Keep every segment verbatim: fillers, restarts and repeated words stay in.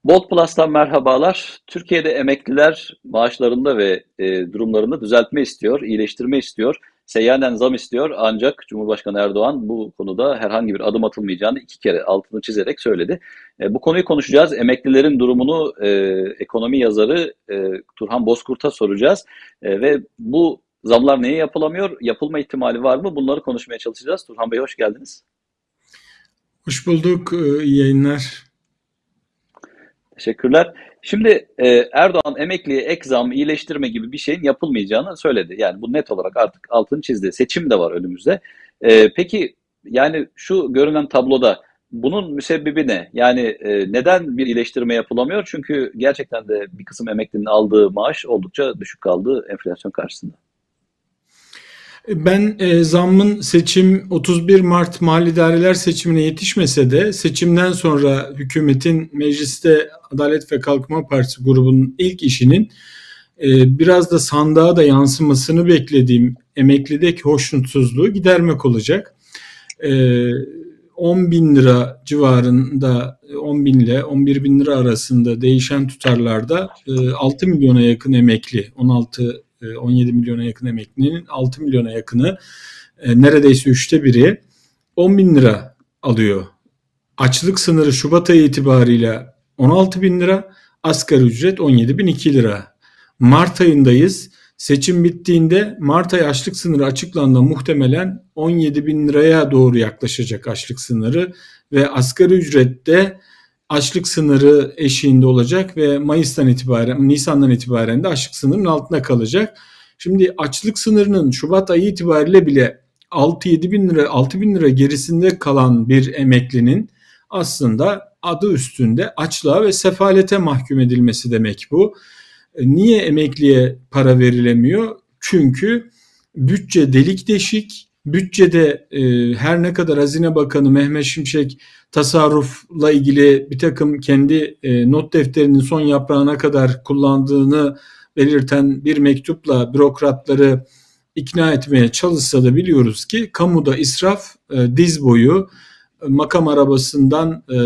Bolt Plus'tan merhabalar. Türkiye'de emekliler maaşlarında ve e, durumlarında düzeltme istiyor, iyileştirme istiyor. Seyyanen zam istiyor ancak Cumhurbaşkanı Erdoğan bu konuda herhangi bir adım atılmayacağını iki kere altını çizerek söyledi. E, bu konuyu konuşacağız. Emeklilerin durumunu e, ekonomi yazarı e, Turhan Bozkurt'a soracağız. E, ve bu zamlar neye yapılamıyor, yapılma ihtimali var mı? Bunları konuşmaya çalışacağız. Turhan Bey hoş geldiniz. Hoş bulduk. Ee, iyi yayınlar. Teşekkürler. Şimdi e, Erdoğan emekliye ek zam, iyileştirme gibi bir şeyin yapılmayacağını söyledi. Yani bu net olarak artık altını çizdi. Seçim de var önümüzde. E, peki yani şu görünen tabloda bunun müsebbibi ne? Yani e, neden bir iyileştirme yapılamıyor? Çünkü gerçekten de bir kısım emeklinin aldığı maaş oldukça düşük kaldı enflasyon karşısında. Ben e, zammın seçim otuz bir Mart Mali İdareler seçimine yetişmese de seçimden sonra hükümetin mecliste Adalet ve Kalkınma Partisi grubunun ilk işinin e, biraz da sandığa da yansımasını beklediğim emeklideki hoşnutsuzluğu gidermek olacak. E, on bin lira civarında, on bin ile on bir bin lira arasında değişen tutarlarda e, altı milyona yakın emekli, on altı on yedi milyona yakın emeklinin altı milyona yakını, e, neredeyse üçte biri on bin lira alıyor. Açlık sınırı Şubat ayı itibariyle on altı bin lira, asgari ücret on yedi bin iki lira. Mart ayındayız. Seçim bittiğinde Mart ayı açlık sınırı açıklandığında muhtemelen on yedi bin liraya doğru yaklaşacak açlık sınırı ve asgari ücrette açlık sınırı eşiğinde olacak ve Mayıs'tan itibaren, Nisan'dan itibaren de açlık sınırının altına kalacak. Şimdi açlık sınırının Şubat ayı itibariyle bile altı yedi bin lira, altı bin lira gerisinde kalan bir emeklinin aslında adı üstünde açlığa ve sefalete mahkum edilmesi demek bu. Niye emekliye para verilemiyor? Çünkü bütçe delik deşik. Bütçede e, her ne kadar Hazine Bakanı Mehmet Şimşek tasarrufla ilgili bir takım kendi e, not defterinin son yaprağına kadar kullandığını belirten bir mektupla bürokratları ikna etmeye çalışsa da biliyoruz ki kamuda israf e, diz boyu, makam arabasından e,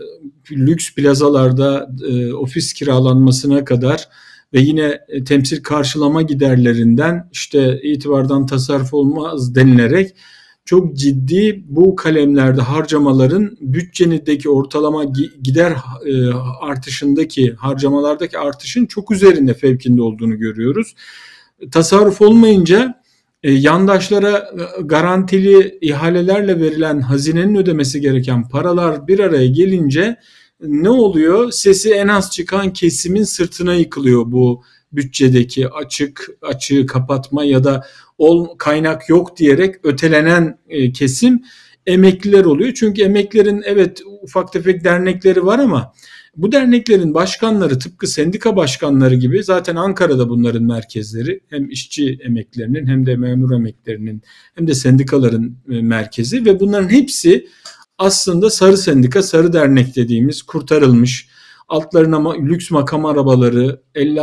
lüks plazalarda e, ofis kiralanmasına kadar ve yine e, temsil karşılama giderlerinden işte itibardan tasarruf olmaz denilerek çok ciddi bu kalemlerde harcamaların bütçenideki ortalama gider e, artışındaki harcamalardaki artışın çok üzerinde fevkinde olduğunu görüyoruz. Tasarruf olmayınca e, yandaşlara garantili ihalelerle verilen hazinenin ödemesi gereken paralar bir araya gelince ne oluyor? Sesi en az çıkan kesimin sırtına yıkılıyor bu bütçedeki açık açığı kapatma ya da ol, kaynak yok diyerek ötelenen e, kesim emekliler oluyor. Çünkü emeklilerin evet ufak tefek dernekleri var ama bu derneklerin başkanları tıpkı sendika başkanları gibi zaten Ankara'da bunların merkezleri hem işçi emeklilerinin hem de memur emeklilerinin hem de sendikaların e, merkezi ve bunların hepsi aslında sarı sendika, sarı dernek dediğimiz kurtarılmış, altlarına lüks makam arabaları, elli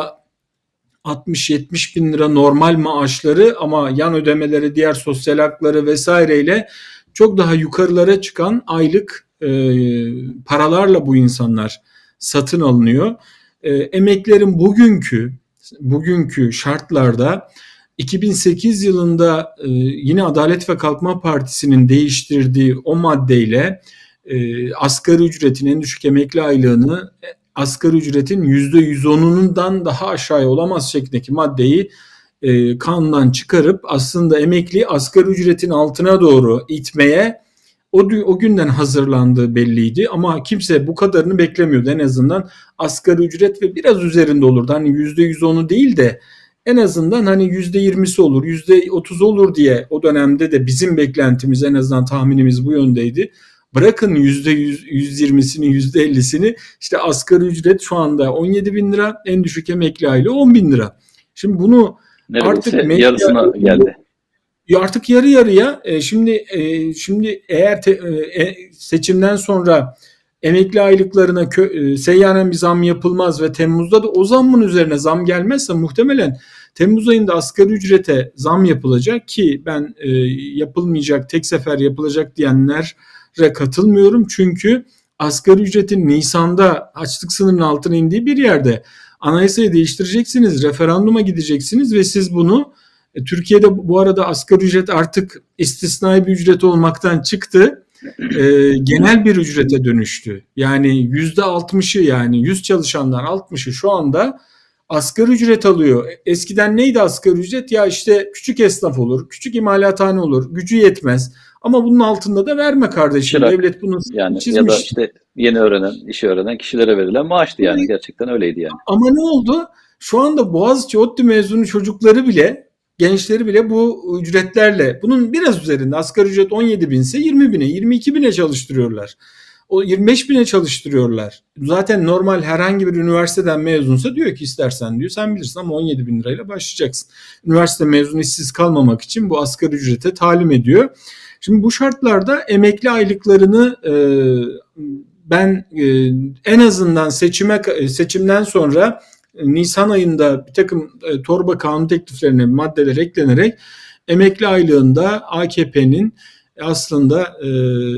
altmış yetmiş bin lira normal maaşları ama yan ödemeleri, diğer sosyal hakları vesaireyle çok daha yukarılara çıkan aylık e, paralarla bu insanlar satın alınıyor. E, emeklerin bugünkü bugünkü şartlarda iki bin sekiz yılında e, yine Adalet ve Kalkınma Partisi'nin değiştirdiği o maddeyle e, asgari ücretin en düşük emekli aylığını e, asgari ücretin yüzde yüz onundan daha aşağıya olamaz şeklindeki maddeyi e, kanundan çıkarıp aslında emekli asgari ücretin altına doğru itmeye o, o günden hazırlandığı belliydi ama kimse bu kadarını beklemiyordu. En azından asgari ücret ve biraz üzerinde olurdu. Hani yüzde yüz onu değil de en azından hani yüzde yirmisi olur, yüzde otuz olur diye o dönemde de bizim beklentimiz en azından tahminimiz bu yöndeydi. Bırakın yüzde yüz, yüz yirmisini, yüzde ellisini işte asgari ücret şu anda on yedi bin lira, en düşük emekli aylığı on bin lira. Şimdi bunu artık Neredeyse medya yarısına geldi. artık yarı yarıya e, şimdi e, şimdi eğer te, e, seçimden sonra emekli aylıklarına kö, e, seyyanen bir zam yapılmaz ve Temmuz'da da o zammın üzerine zam gelmezse muhtemelen Temmuz ayında asgari ücrete zam yapılacak ki ben e, yapılmayacak, tek sefer yapılacak diyenlere katılmıyorum. Çünkü asgari ücretin Nisan'da açlık sınırının altına indiği bir yerde anayasayı değiştireceksiniz, referanduma gideceksiniz ve siz bunu e, Türkiye'de bu arada asgari ücret artık istisnai bir ücret olmaktan çıktı. E, genel bir ücrete dönüştü. Yani yüzde altmışı yani yüz çalışanlar altmışı şu anda asgari ücret alıyor. Eskiden neydi asgari ücret? Ya işte küçük esnaf olur, küçük imalathane olur, gücü yetmez. Ama bunun altında da verme kardeşim. Çırak Devlet bunu yani, ya da çizmiş. işte yeni öğrenen, işi öğrenen kişilere verilen maaştı yani. Gerçekten öyleydi yani. Ama ne oldu? Şu anda Boğaziçi ODTÜ mezunu çocukları bile, gençleri bile bu ücretlerle, bunun biraz üzerinde asgari ücret on yedi binse yirmi bine, yirmi iki bine çalıştırıyorlar. O yirmi beş bine çalıştırıyorlar. Zaten normal herhangi bir üniversiteden mezunsa diyor ki istersen diyor sen bilirsin ama on yedi bin lirayla başlayacaksın. Üniversite mezunu işsiz kalmamak için bu asgari ücrete talim ediyor. Şimdi bu şartlarda emekli aylıklarını e, ben e, en azından seçime seçimden sonra e, Nisan ayında bir takım e, torba kanun tekliflerine maddeler eklenerek emekli aylığında A K P'nin aslında e,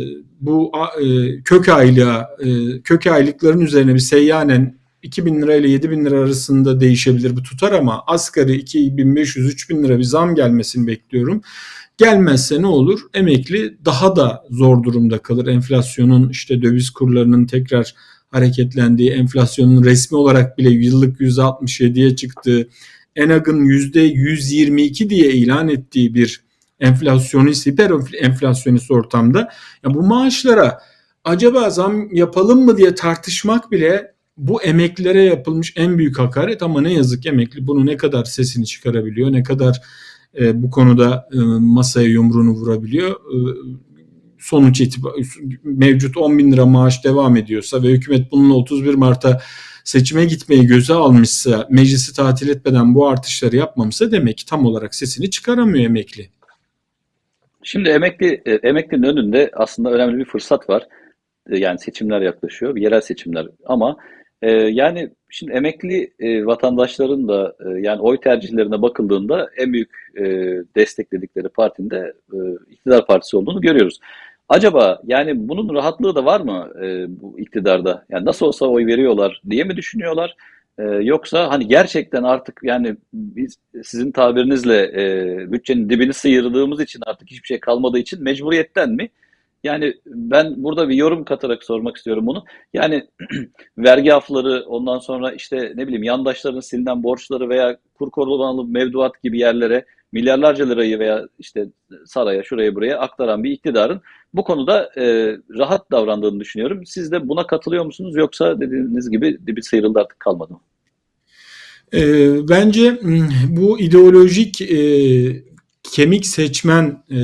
bu e, kök aylığa, e, kök aylıkların üzerine bir seyyanen iki bin lira ile yedi bin lira arasında değişebilir bu tutar ama asgari iki bin beş yüz üç bin lira bir zam gelmesini bekliyorum. Gelmezse ne olur? Emekli daha da zor durumda kalır. Enflasyonun işte döviz kurlarının tekrar hareketlendiği, enflasyonun resmi olarak bile yıllık yüzde altmış yediye çıktığı, ENAG'ın yüzde yüz yirmi iki diye ilan ettiği bir enflasyonist, hiper enflasyonist ortamda ya bu maaşlara acaba zam yapalım mı diye tartışmak bile bu emeklilere yapılmış en büyük hakaret ama ne yazık ki emekli bunu ne kadar sesini çıkarabiliyor, ne kadar e, bu konuda e, masaya yumruğunu vurabiliyor. E, sonuç itibariyle mevcut on bin lira maaş devam ediyorsa ve hükümet bununla otuz bir Mart'a seçime gitmeyi göze almışsa, meclisi tatil etmeden bu artışları yapmamışsa demek ki tam olarak sesini çıkaramıyor emekli. Şimdi emekli e, emeklinin önünde aslında önemli bir fırsat var. E, Yani seçimler yaklaşıyor, yerel seçimler. Ama e, yani şimdi emekli e, vatandaşların da e, yani oy tercihlerine bakıldığında en büyük e, destekledikleri partinin de e, iktidar partisi olduğunu görüyoruz. Acaba yani bunun rahatlığı da var mı e, bu iktidarda? Yani nasıl olsa oy veriyorlar diye mi düşünüyorlar? E, yoksa hani gerçekten artık yani biz sizin tabirinizle e, bütçenin dibini sıyırdığımız için artık hiçbir şey kalmadığı için mecburiyetten mi? Yani ben burada bir yorum katarak sormak istiyorum bunu. Yani vergi afları, ondan sonra işte ne bileyim yandaşların silinen borçları veya kur korumalı mevduat gibi yerlere milyarlarca lirayı veya işte saraya, şuraya, buraya aktaran bir iktidarın bu konuda e, rahat davrandığını düşünüyorum. Siz de buna katılıyor musunuz yoksa dediğiniz gibi dibi sıyrıldı artık kalmadı mı? E, bence bu ideolojik e, kemik seçmen e,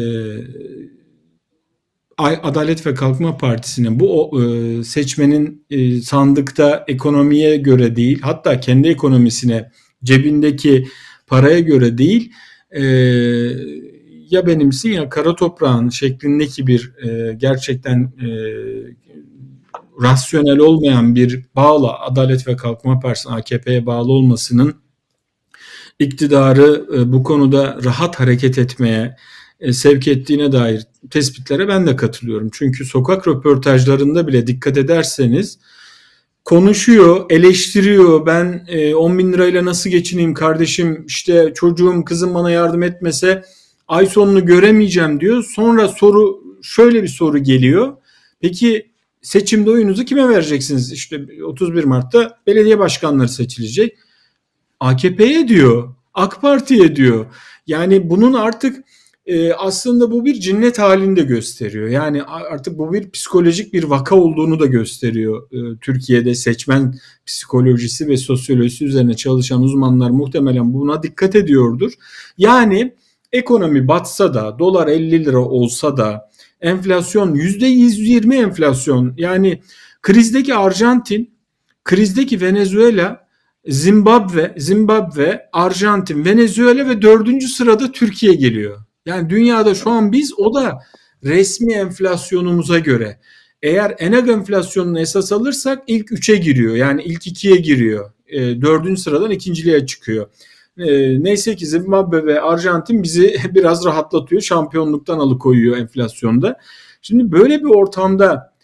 Adalet ve Kalkınma Partisi'nin bu e, seçmenin e, sandıkta ekonomiye göre değil, hatta kendi ekonomisine, cebindeki paraya göre değil, e, ya benimsin ya kara toprağın şeklindeki bir e, gerçekten e, rasyonel olmayan bir bağla Adalet ve Kalkınma Partisi'nin A K P'ye bağlı olmasının iktidarı e, bu konuda rahat hareket etmeye e, sevk ettiğine dair tespitlere ben de katılıyorum. Çünkü sokak röportajlarında bile dikkat ederseniz konuşuyor, eleştiriyor. Ben e, on bin lirayla nasıl geçineyim kardeşim, işte çocuğum, kızım bana yardım etmese ay sonunu göremeyeceğim diyor. Sonra soru şöyle bir soru geliyor. Peki seçimde oyunuzu kime vereceksiniz? İşte otuz bir Mart'ta belediye başkanları seçilecek. A K P'ye diyor, AK Parti'ye diyor. Yani bunun artık e, aslında bu bir cinnet halinde gösteriyor. Yani artık bu bir psikolojik bir vaka olduğunu da gösteriyor. E, Türkiye'de seçmen psikolojisi ve sosyolojisi üzerine çalışan uzmanlar muhtemelen buna dikkat ediyordur. Yani ekonomi batsa da, dolar elli lira olsa da, enflasyon yüzde yüz yirmi enflasyon, yani krizdeki Arjantin, krizdeki Venezuela, Zimbabwe, Zimbabwe, Arjantin, Venezuela ve dördüncü sırada Türkiye geliyor. Yani dünyada şu an biz o da resmi enflasyonumuza göre. Eğer ENAG enflasyonunu esas alırsak ilk üçe giriyor. Yani ilk ikiye giriyor. E, dördüncü sıradan ikinciliğe çıkıyor. E, neyse ki Zimbabwe ve Arjantin bizi biraz rahatlatıyor. Şampiyonluktan alıkoyuyor enflasyonda. Şimdi böyle bir ortamda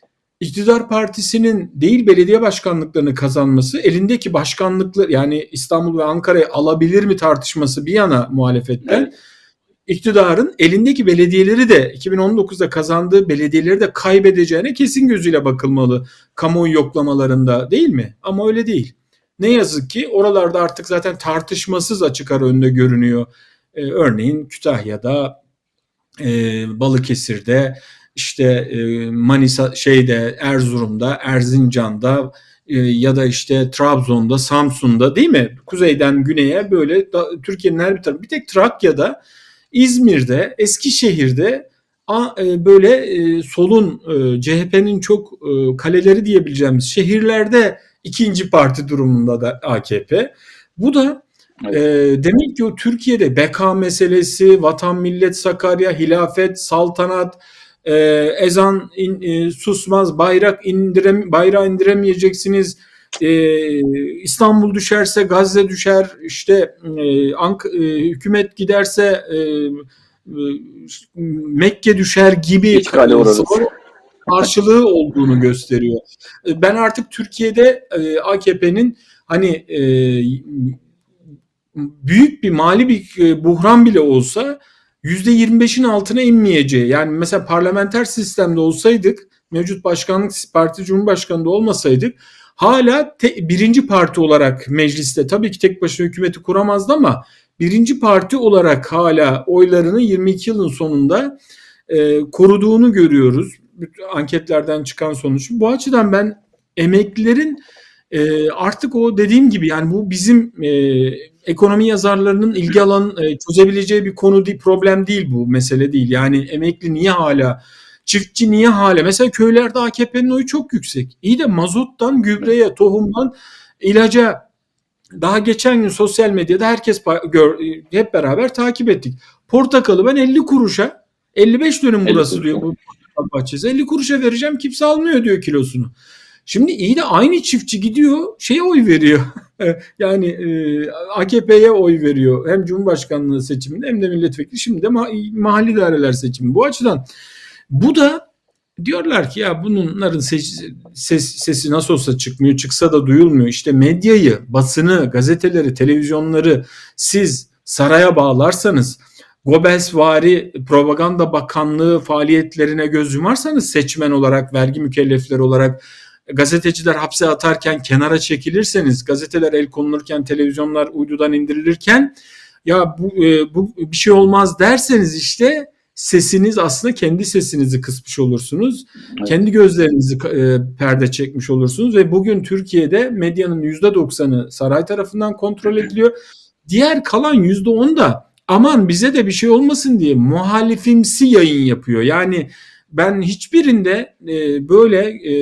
İktidar partisinin değil belediye başkanlıklarını kazanması, elindeki başkanlıkları yani İstanbul ve Ankara'yı alabilir mi tartışması bir yana muhalefetten, Evet. iktidarın elindeki belediyeleri de iki bin on dokuzda kazandığı belediyeleri de kaybedeceğine kesin gözüyle bakılmalı kamuoyu yoklamalarında, değil mi? Ama öyle değil. Ne yazık ki oralarda artık zaten tartışmasız açık ara önde görünüyor. Ee, örneğin Kütahya'da, e, Balıkesir'de, işte e, Manisa, şeyde, Erzurum'da, Erzincan'da e, ya da işte Trabzon'da, Samsun'da, değil mi? Kuzeyden güneye böyle da, Türkiye'nin her bir tarafı. Bir tek Trakya'da, İzmir'de, Eskişehir'de a, e, böyle e, solun, e, C H P'nin çok e, kaleleri diyebileceğimiz şehirlerde ikinci parti durumunda da A K P. Bu da Evet. e, demek ki o Türkiye'de beka meselesi, vatan millet Sakarya, hilafet, saltanat, e, ezan in, e, susmaz, bayrak indirem, bayrağı indiremeyeceksiniz. Ee, İstanbul düşerse Gazze düşer, işte e, Ank e, hükümet giderse e, e, Mekke düşer gibi İşgale uğrarız. karşılığı olduğunu gösteriyor. Ben artık Türkiye'de e, A K P'nin hani e, büyük bir mali bir e, buhran bile olsa yüzde yirmi beşin altına inmeyeceği, yani mesela parlamenter sistemde olsaydık, mevcut başkanlık parti cumhurbaşkanında olmasaydık, hala te, birinci parti olarak mecliste, tabii ki tek başına hükümeti kuramazdı ama birinci parti olarak hala oylarını yirmi iki yılın sonunda e, koruduğunu görüyoruz. Anketlerden çıkan sonuç. Bu açıdan ben emeklilerin e, artık o dediğim gibi, yani bu bizim e, ekonomi yazarlarının ilgi alan e, çözebileceği bir konu değil, problem değil, bu mesele değil. Yani emekli niye hala, çiftçi niye hala, mesela köylerde A K P'nin oyu çok yüksek. İyi de mazottan gübreye, tohumdan ilaca, daha geçen gün sosyal medyada herkes gör, hep beraber takip ettik. Portakalı ben elli kuruşa, elli beş dönüm burası diyor bu portakal bahçesi, elli kuruşa vereceğim, kimse almıyor diyor kilosunu. Şimdi iyi de aynı çiftçi gidiyor şeye oy veriyor. Yani e, A K P'ye oy veriyor. Hem Cumhurbaşkanlığı seçiminde hem de milletvekili, şimdi de ma- mahalli idareler seçimi. Bu açıdan bu da diyorlar ki ya bunların ses, ses, sesi nasıl olsa çıkmıyor, çıksa da duyulmuyor. İşte medyayı, basını, gazeteleri, televizyonları siz saraya bağlarsanız, Goebbelsvari propaganda bakanlığı faaliyetlerine göz yumarsanız, seçmen olarak, vergi mükellefleri olarak, gazeteciler hapse atarken kenara çekilirseniz, gazeteler el konulurken, televizyonlar uydudan indirilirken, ya bu, bu bir şey olmaz derseniz, işte sesiniz, aslında kendi sesinizi kısmış olursunuz. Evet. Kendi gözlerinizi e, perde çekmiş olursunuz ve bugün Türkiye'de medyanın yüzde doksanı saray tarafından kontrol ediliyor. Diğer kalan yüzde on da aman bize de bir şey olmasın diye muhalifimsi yayın yapıyor. Yani ben hiçbirinde e, böyle e,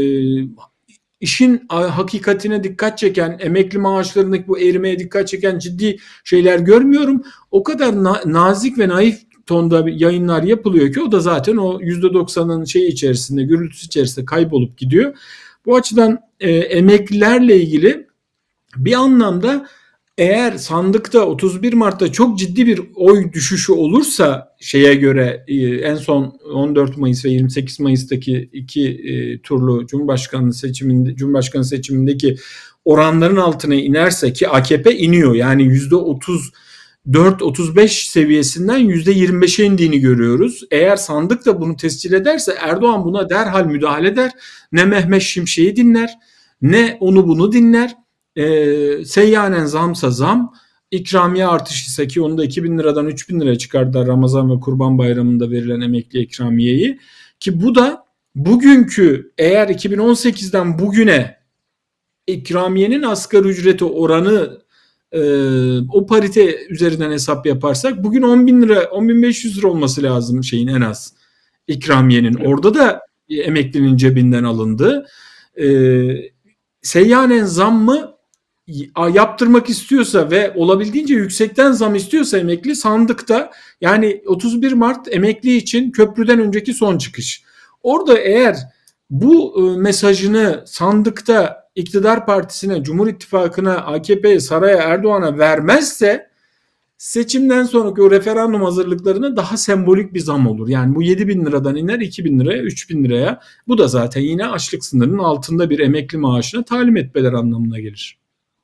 işin hakikatine dikkat çeken, emekli maaşlarındaki bu erimeye dikkat çeken ciddi şeyler görmüyorum. O kadar na- nazik ve naif tonda yayınlar yapılıyor ki o da zaten o yüzde doksanın şeyi içerisinde, gürültüsü içerisinde kaybolup gidiyor. Bu açıdan e, emeklilerle ilgili bir anlamda, eğer sandıkta otuz bir Mart'ta çok ciddi bir oy düşüşü olursa, şeye göre e, en son on dört Mayıs ve yirmi sekiz Mayıs'taki iki e, turlu Cumhurbaşkanlığı seçiminde, Cumhurbaşkanı seçimindeki oranların altına inerse, ki A K P iniyor, yani yüzde otuz dört otuz beş seviyesinden yüzde yirmi beşe indiğini görüyoruz. Eğer sandık da bunu tescil ederse, Erdoğan buna derhal müdahale eder. Ne Mehmet Şimşek'i dinler, ne onu bunu dinler. E, seyyanen zamsa zam, ikramiye artışıysa, ki onu da iki bin liradan üç bin liraya çıkardılar Ramazan ve Kurban Bayramı'nda verilen emekli ikramiyeyi. Ki bu da bugünkü, eğer iki bin on sekizden bugüne ikramiyenin asgari ücreti oranı, Ee, o parite üzerinden hesap yaparsak, bugün on bin lira, on bin beş yüz lira olması lazım şeyin, en az ikramiyenin. Orada da emeklinin cebinden alındı. Ee, seyyanen zammı yaptırmak istiyorsa ve olabildiğince yüksekten zam istiyorsa emekli, sandıkta, yani otuz bir Mart emekli için köprüden önceki son çıkış. Orada eğer bu e, mesajını sandıkta iktidar partisine, Cumhur İttifakı'na, A K P'ye, saraya, Erdoğan'a vermezse, Seçimden sonraki o referandum hazırlıklarına daha sembolik bir zam olur. Yani bu yedi bin liradan iner iki bin liraya, üç bin liraya. Bu da zaten yine açlık sınırının altında bir emekli maaşına talim etmeler anlamına gelir.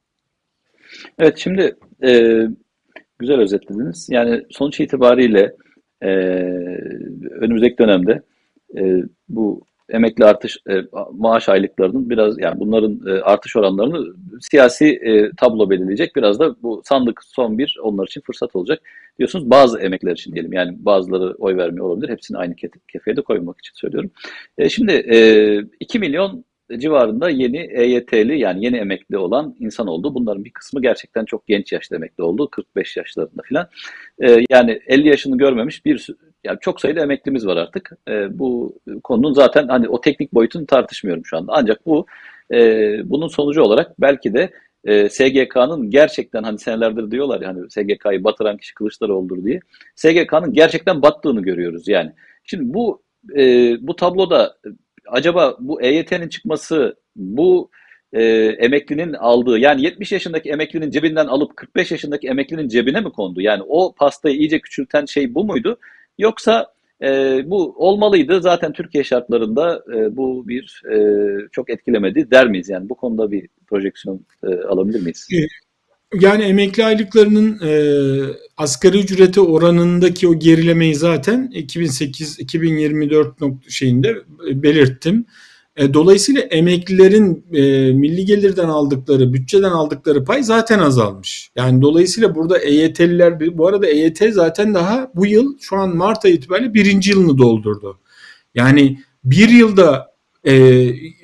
Evet, şimdi e, güzel özetlediniz. Yani sonuç itibariyle e, önümüzdeki dönemde e, bu emekli artış e, maaş aylıklarının biraz, yani bunların e, artış oranlarını siyasi e, tablo belirleyecek. Biraz da bu sandık son bir onlar için fırsat olacak diyorsunuz. Bazı emekliler için diyelim. Yani bazıları oy vermiyor olabilir. Hepsini aynı kefeye de koymamak için söylüyorum. E, şimdi e, iki milyon civarında yeni E Y T'li, yani yeni emekli olan insan oldu. Bunların bir kısmı gerçekten çok genç yaşta emekli oldu. kırk beş yaşlarında falan. Ee, yani elli yaşını görmemiş bir, yani çok sayıda emeklimiz var artık. Ee, bu konunun zaten hani o teknik boyutunu tartışmıyorum şu anda. Ancak bu e, bunun sonucu olarak belki de e, S G K'nın gerçekten, hani senelerdir diyorlar ya hani S G K'yı batıran kişi Kılıçdaroğlu'dur diye. S G K'nın gerçekten battığını görüyoruz yani. Şimdi bu e, bu tabloda acaba bu E Y T'nin çıkması, bu e, emeklinin aldığı, yani yetmiş yaşındaki emeklinin cebinden alıp kırk beş yaşındaki emeklinin cebine mi kondu? Yani o pastayı iyice küçülten şey bu muydu? Yoksa e, bu olmalıydı zaten Türkiye şartlarında, e, bu bir e, çok etkilemedi der miyiz? Yani bu konuda bir projeksiyon e, alabilir miyiz? Yani emekli aylıklarının e, asgari ücrete oranındaki o gerilemeyi zaten iki bin sekiz iki bin yirmi dört şeyinde belirttim. E, dolayısıyla emeklilerin e, milli gelirden aldıkları, bütçeden aldıkları pay zaten azalmış. Yani dolayısıyla burada E Y T'liler, bu arada E Y T zaten daha bu yıl şu an Mart ayı itibariyle birinci yılını doldurdu. Yani bir yılda e,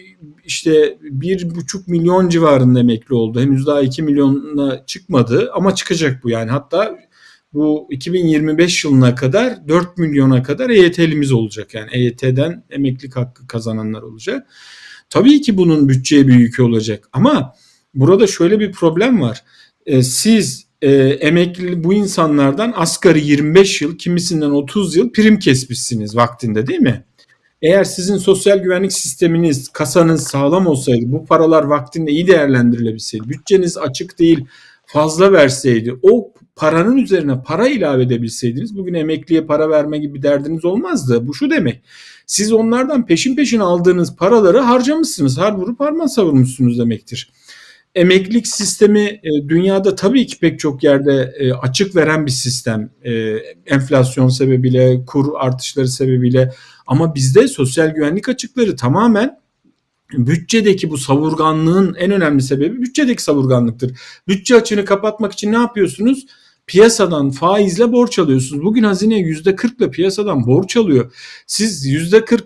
işte bir buçuk milyon civarında emekli oldu. Henüz daha iki milyona çıkmadı ama çıkacak bu yani. Hatta bu iki bin yirmi beş yılına kadar dört milyona kadar E Y T'limiz olacak. Yani E Y T'den emeklilik hakkı kazananlar olacak. Tabii ki bunun bütçeye bir yükü olacak ama burada şöyle bir problem var. E, siz e, emekli bu insanlardan asgari yirmi beş yıl, kimisinden otuz yıl prim kesmişsiniz vaktinde, değil mi? Eğer sizin sosyal güvenlik sisteminiz, kasanız sağlam olsaydı, bu paralar vaktinde iyi değerlendirilebilseydi, bütçeniz açık değil, fazla verseydi, o paranın üzerine para ilave edebilseydiniz, bugün emekliye para verme gibi bir derdiniz olmazdı. Bu şu demek: siz onlardan peşin peşin aldığınız paraları harcamışsınız, har vurup harman savurmuşsunuz demektir. Emeklilik sistemi e, dünyada tabii ki pek çok yerde e, açık veren bir sistem. E, enflasyon sebebiyle, kur artışları sebebiyle, ama bizde sosyal güvenlik açıkları tamamen bütçedeki bu savurganlığın en önemli sebebi bütçedeki savurganlıktır. Bütçe açığını kapatmak için ne yapıyorsunuz? Piyasadan faizle borç alıyorsunuz. Bugün hazine yüzde kırkla piyasadan borç alıyor. Siz yüzde kırk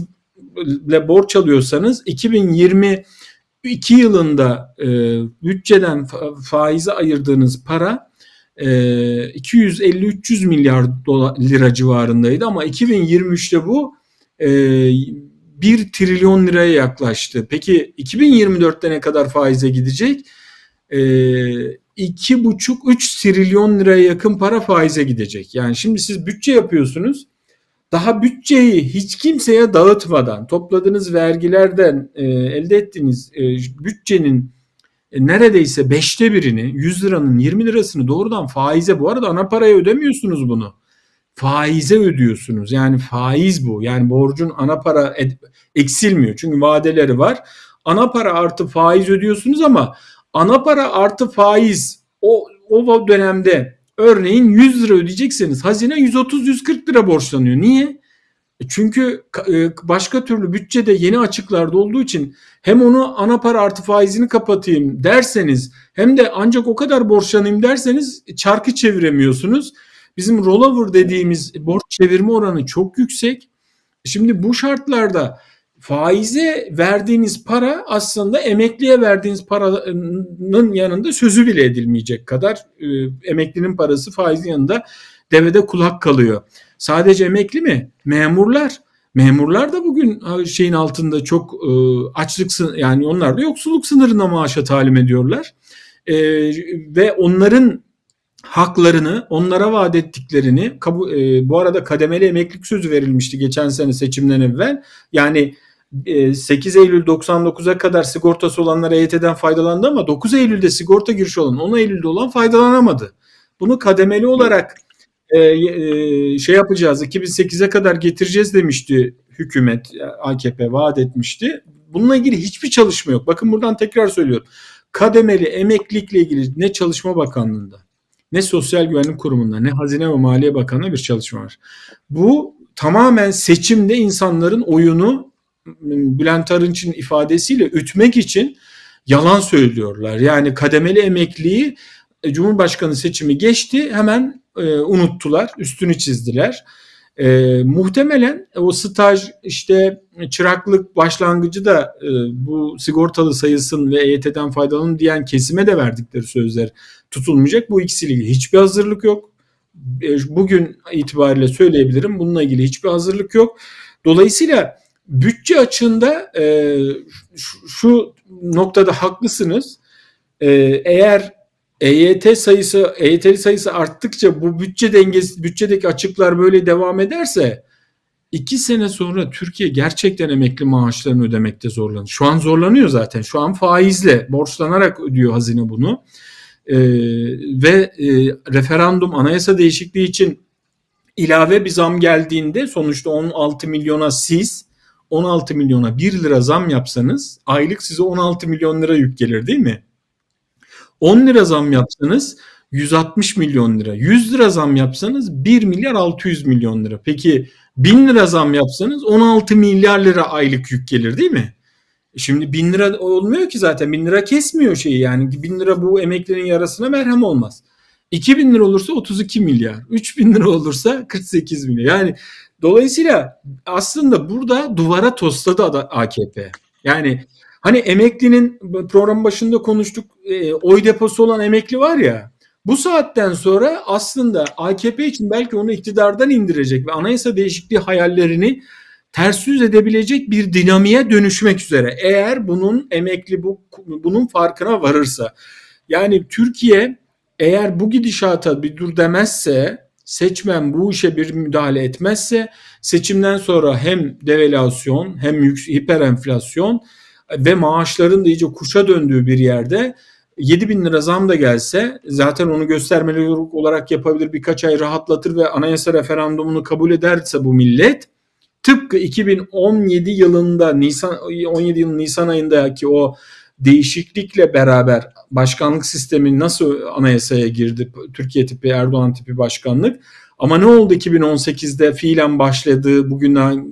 faizle borç alıyorsanız iki bin yirmi iki yılında e, bütçeden faize ayırdığınız para e, iki yüz elli üç yüz milyar dolar, lira civarındaydı ama iki bin yirmi üçte bu e, bir trilyon liraya yaklaştı. Peki iki bin yirmi dörtte ne kadar faize gidecek? E, iki buçuk üç trilyon liraya yakın para faize gidecek. Yani şimdi siz bütçe yapıyorsunuz. Daha bütçeyi hiç kimseye dağıtmadan topladığınız vergilerden e, elde ettiğiniz e, bütçenin e, neredeyse beşte birini, yüz liranın yirmi lirasını doğrudan faize, bu arada ana paraya ödemiyorsunuz bunu. Faize ödüyorsunuz. Yani faiz bu. Yani borcun ana para ed- eksilmiyor. Çünkü vadeleri var. Ana para artı faiz ödüyorsunuz ama ana para artı faiz o, o dönemde örneğin yüz lira ödeyecekseniz hazine yüz otuz yüz kırk lira borçlanıyor. Niye? Çünkü başka türlü bütçede yeni açıklarda olduğu için hem onu ana para artı faizini kapatayım derseniz hem de ancak o kadar borçlanayım derseniz çarkı çeviremiyorsunuz. Bizim rollover dediğimiz borç çevirme oranı çok yüksek. Şimdi bu şartlarda faize verdiğiniz para aslında emekliye verdiğiniz paranın yanında sözü bile edilmeyecek kadar e, emeklinin parası faizin yanında devede kulak kalıyor. Sadece emekli mi? Memurlar. Memurlar da bugün şeyin altında çok e, açlık, yani onlar da yoksulluk sınırına maaşa talim ediyorlar. E, ve onların haklarını, onlara vaat ettiklerini kabul, e, bu arada kademeli emeklilik sözü verilmişti geçen sene seçimden evvel. Yani e, sekiz Eylül doksan dokuza kadar sigortası olanlar E Y T'den faydalandı ama dokuz Eylül'de sigorta girişi olan, on Eylül'de olan faydalanamadı. Bunu kademeli Evet. olarak e, e, şey yapacağız, iki bin sekize kadar getireceğiz demişti hükümet, A K P vaat etmişti. Bununla ilgili hiçbir çalışma yok. Bakın buradan tekrar söylüyorum. Kademeli emeklilikle ilgili ne Çalışma Bakanlığı'nda, ne Sosyal Güvenlik Kurumu'nda, ne Hazine ve Maliye Bakanlığı'nda bir çalışma var. Bu tamamen seçimde insanların oyunu Bülent Arınç'ın ifadesiyle ütmek için yalan söylüyorlar. Yani kademeli emekliyi e, Cumhurbaşkanı seçimi geçti, hemen e, unuttular, üstünü çizdiler. E, muhtemelen o staj, işte çıraklık başlangıcı da e, bu sigortalı sayılsın ve E Y T'den faydalanın diyen kesime de verdikleri sözler tutulmayacak. Bu ikisiyle ilgili hiçbir hazırlık yok. E, bugün itibariyle söyleyebilirim, bununla ilgili hiçbir hazırlık yok. Dolayısıyla bütçe açığında e, şu, şu noktada haklısınız. E, eğer E Y T sayısı, E Y T'li sayısı arttıkça bu bütçe dengesi, bütçedeki açıklar böyle devam ederse iki sene sonra Türkiye gerçekten emekli maaşlarını ödemekte zorlanır. Şu an zorlanıyor zaten. Şu an faizle, borçlanarak ödüyor hazine bunu. Ee, ve e, referandum, anayasa değişikliği için ilave bir zam geldiğinde, sonuçta on altı milyona siz on altı milyona bir lira zam yapsanız aylık size on altı milyon lira yük gelir, değil mi? on lira zam yapsanız yüz altmış milyon lira. yüz lira zam yapsanız bir milyar altı yüz milyon lira. Peki bin lira zam yapsanız on altı milyar lira aylık yük gelir, değil mi? Şimdi bin lira olmuyor ki zaten. Bin lira kesmiyor şeyi yani. Bin lira bu emeklerin yarasına merhem olmaz. iki bin lira olursa otuz iki milyar. üç bin lira olursa kırk sekiz milyar. Yani dolayısıyla aslında burada duvara tosladı A K P. Yani hani emeklinin, program başında konuştuk, e, oy deposu olan emekli var ya, bu saatten sonra aslında A K P için belki onu iktidardan indirecek ve anayasa değişikliği hayallerini ters yüz edebilecek bir dinamiğe dönüşmek üzere. Eğer bunun emekli bu bunun farkına varırsa. Yani Türkiye eğer bu gidişata bir dur demezse, seçmen bu işe bir müdahale etmezse, seçimden sonra hem devalüasyon hem hiper enflasyon ve maaşların da iyice kuşa döndüğü bir yerde yedi bin lira zam da gelse, zaten onu göstermeli olarak yapabilir, birkaç ay rahatlatır ve anayasa referandumunu kabul ederse bu millet, tıpkı iki bin on yedi yılında Nisan on yedi yılın Nisan ayındaki o değişiklikle beraber başkanlık sistemi nasıl anayasaya girdi? Türkiye tipi, Erdoğan tipi başkanlık. Ama ne oldu iki bin on sekizde fiilen başladı, bugünden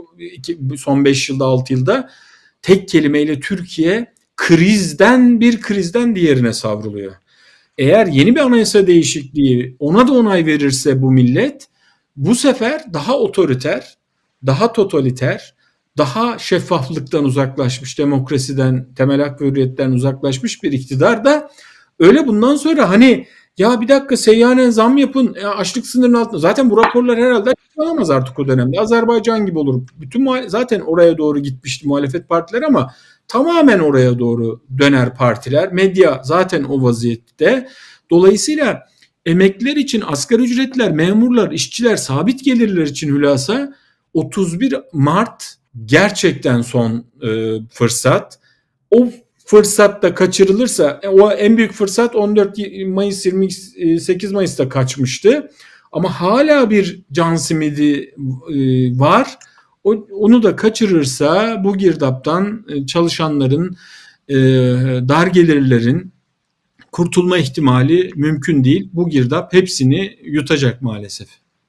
son beş yılda, altı yılda tek kelimeyle Türkiye krizden bir krizden diğerine savruluyor. Eğer yeni bir anayasa değişikliği, ona da onay verirse bu millet, bu sefer daha otoriter, daha totaliter, daha şeffaflıktan uzaklaşmış, demokrasiden, temel hak ve hürriyetten uzaklaşmış bir iktidar da öyle bundan sonra hani ya bir dakika seyyanen zam yapın, ya açlık sınırının altında, zaten bu raporlar herhalde açıklanamaz artık o dönemde. Azerbaycan gibi olur. Bütün zaten oraya doğru gitmişti muhalefet partileri ama tamamen oraya doğru döner partiler. Medya zaten o vaziyette. Dolayısıyla emekliler için, asgari ücretler, memurlar, işçiler, sabit gelirler için hülasa otuz bir Mart gerçekten son e, fırsat. O fırsatta kaçırılırsa, o en büyük fırsat on dört Mayıs yirmi sekiz Mayıs'ta kaçmıştı. Ama hala bir can simidi e, var. O, onu da kaçırırsa bu girdaptan e, çalışanların, e, dar gelirlerin kurtulma ihtimali mümkün değil. Bu girdap hepsini yutacak maalesef.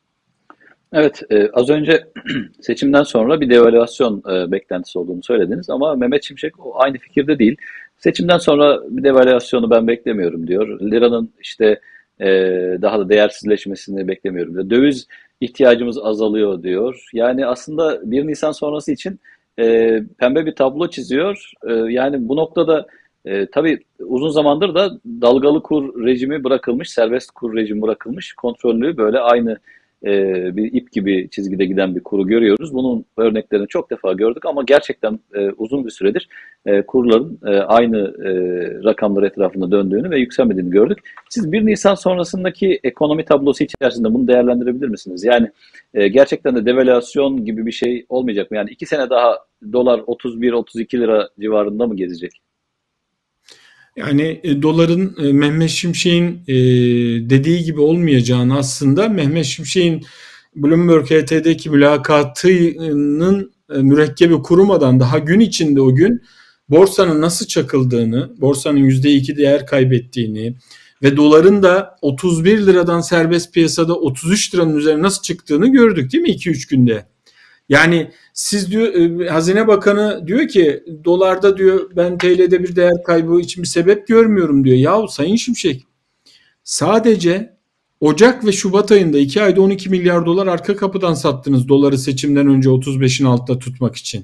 Evet, e, az önce seçimden sonra bir devalüasyon e, beklentisi olduğunu söylediniz ama Mehmet Şimşek o aynı fikirde değil. Seçimden sonra bir devalüasyonu ben beklemiyorum diyor. Liranın işte e, daha da değersizleşmesini beklemiyorum diyor. Döviz ihtiyacımız azalıyor diyor. Yani aslında bir Nisan sonrası için e, pembe bir tablo çiziyor. E, yani bu noktada e, tabii uzun zamandır da dalgalı kur rejimi bırakılmış, serbest kur rejimi bırakılmış, kontrollü böyle aynı e, bir ip gibi çizgide giden bir kuru görüyoruz. Bunun örneklerini çok defa gördük ama gerçekten e, uzun bir süredir e, kurların e, aynı e, rakamlar etrafında döndüğünü ve yükselmediğini gördük. Siz bir Nisan sonrasındaki ekonomi tablosu içerisinde bunu değerlendirebilir misiniz? Yani e, gerçekten de devalüasyon gibi bir şey olmayacak mı? Yani iki sene daha dolar otuz bir otuz iki lira civarında mı gezecek? Yani e, doların e, Mehmet Şimşek'in e, dediği gibi olmayacağını, aslında Mehmet Şimşek'in Bloomberg H T'deki mülakatının e, mürekkebi kurumadan daha gün içinde o gün borsanın nasıl çakıldığını, borsanın yüzde iki değer kaybettiğini ve doların da otuz bir liradan serbest piyasada otuz üç liranın üzerine nasıl çıktığını gördük değil mi iki üç günde? Yani siz diyor, e, Hazine Bakanı diyor ki dolarda diyor ben T L'de bir değer kaybı için bir sebep görmüyorum diyor. Yahu Sayın Şimşek, sadece Ocak ve Şubat ayında iki ayda on iki milyar dolar arka kapıdan sattınız doları seçimden önce otuz beşin altında tutmak için.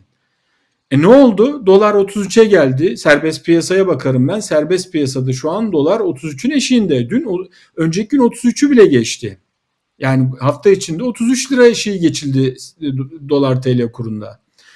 E ne oldu? Dolar otuz üçe geldi. Serbest piyasaya bakarım ben. Serbest piyasada şu an dolar otuz üçün eşiğinde. Dün önceki gün otuz üçü bile geçti. Yani hafta içinde otuz üç lira eşiği geçildi dolar T L kurunda.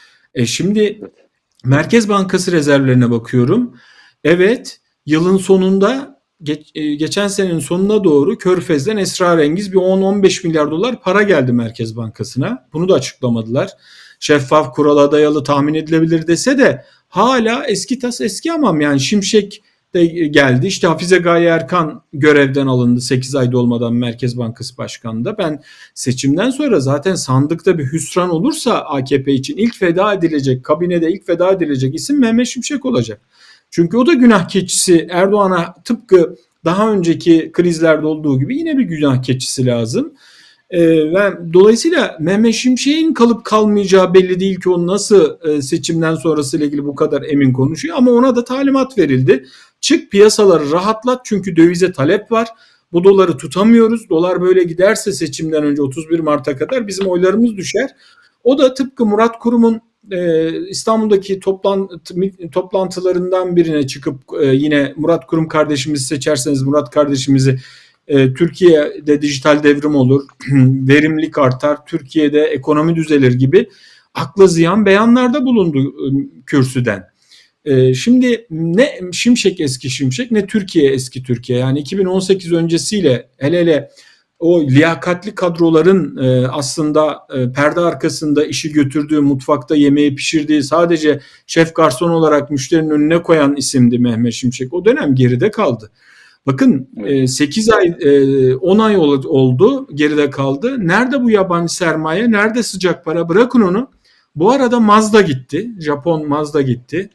E şimdi Merkez Bankası rezervlerine bakıyorum. Evet, yılın sonunda geç, e, geçen senenin sonuna doğru Körfez'den esrarengiz bir on on beş milyar dolar para geldi Merkez Bankası'na. Bunu da açıklamadılar. Şeffaf, kurala dayalı, tahmin edilebilir dese de hala eski tas eski hamam. Yani Şimşek de geldi. İşte Hafize Gaye Erkan görevden alındı sekiz ayda olmadan Merkez Bankası Başkanı'nda. Ben seçimden sonra zaten sandıkta bir hüsran olursa A K P için ilk feda edilecek, kabinede ilk feda edilecek isim Mehmet Şimşek olacak. Çünkü o da günah keçisi, Erdoğan'a tıpkı daha önceki krizlerde olduğu gibi yine bir günah keçisi lazım. Ee, ve dolayısıyla Mehmet Şimşek'in kalıp kalmayacağı belli değil ki o nasıl e, seçimden sonrasıyla ilgili bu kadar emin konuşuyor, ama ona da talimat verildi. Çık piyasaları rahatlat çünkü dövize talep var. Bu doları tutamıyoruz. Dolar böyle giderse seçimden önce otuz bir Mart'a kadar bizim oylarımız düşer. O da tıpkı Murat Kurum'un e, İstanbul'daki toplantı, toplantılarından birine çıkıp e, yine Murat Kurum kardeşimizi seçerseniz Murat kardeşimizi e, Türkiye'de dijital devrim olur, verimlilik artar, Türkiye'de ekonomi düzelir gibi akla ziyan beyanlarda bulundu e, kürsüden. Ee, şimdi ne Şimşek eski Şimşek ne Türkiye eski Türkiye. Yani iki bin on sekiz öncesiyle hele hele o liyakatli kadroların e, aslında e, perde arkasında işi götürdüğü, mutfakta yemeği pişirdiği, sadece şef garson olarak müşterinin önüne koyan isimdi Mehmet Şimşek. O dönem geride kaldı. Bakın e, sekiz ay e, on ay oldu geride kaldı. Nerede bu yabancı sermaye? Nerede sıcak para? Bırakın onu. Bu arada Mazda gitti. Japon Mazda gitti.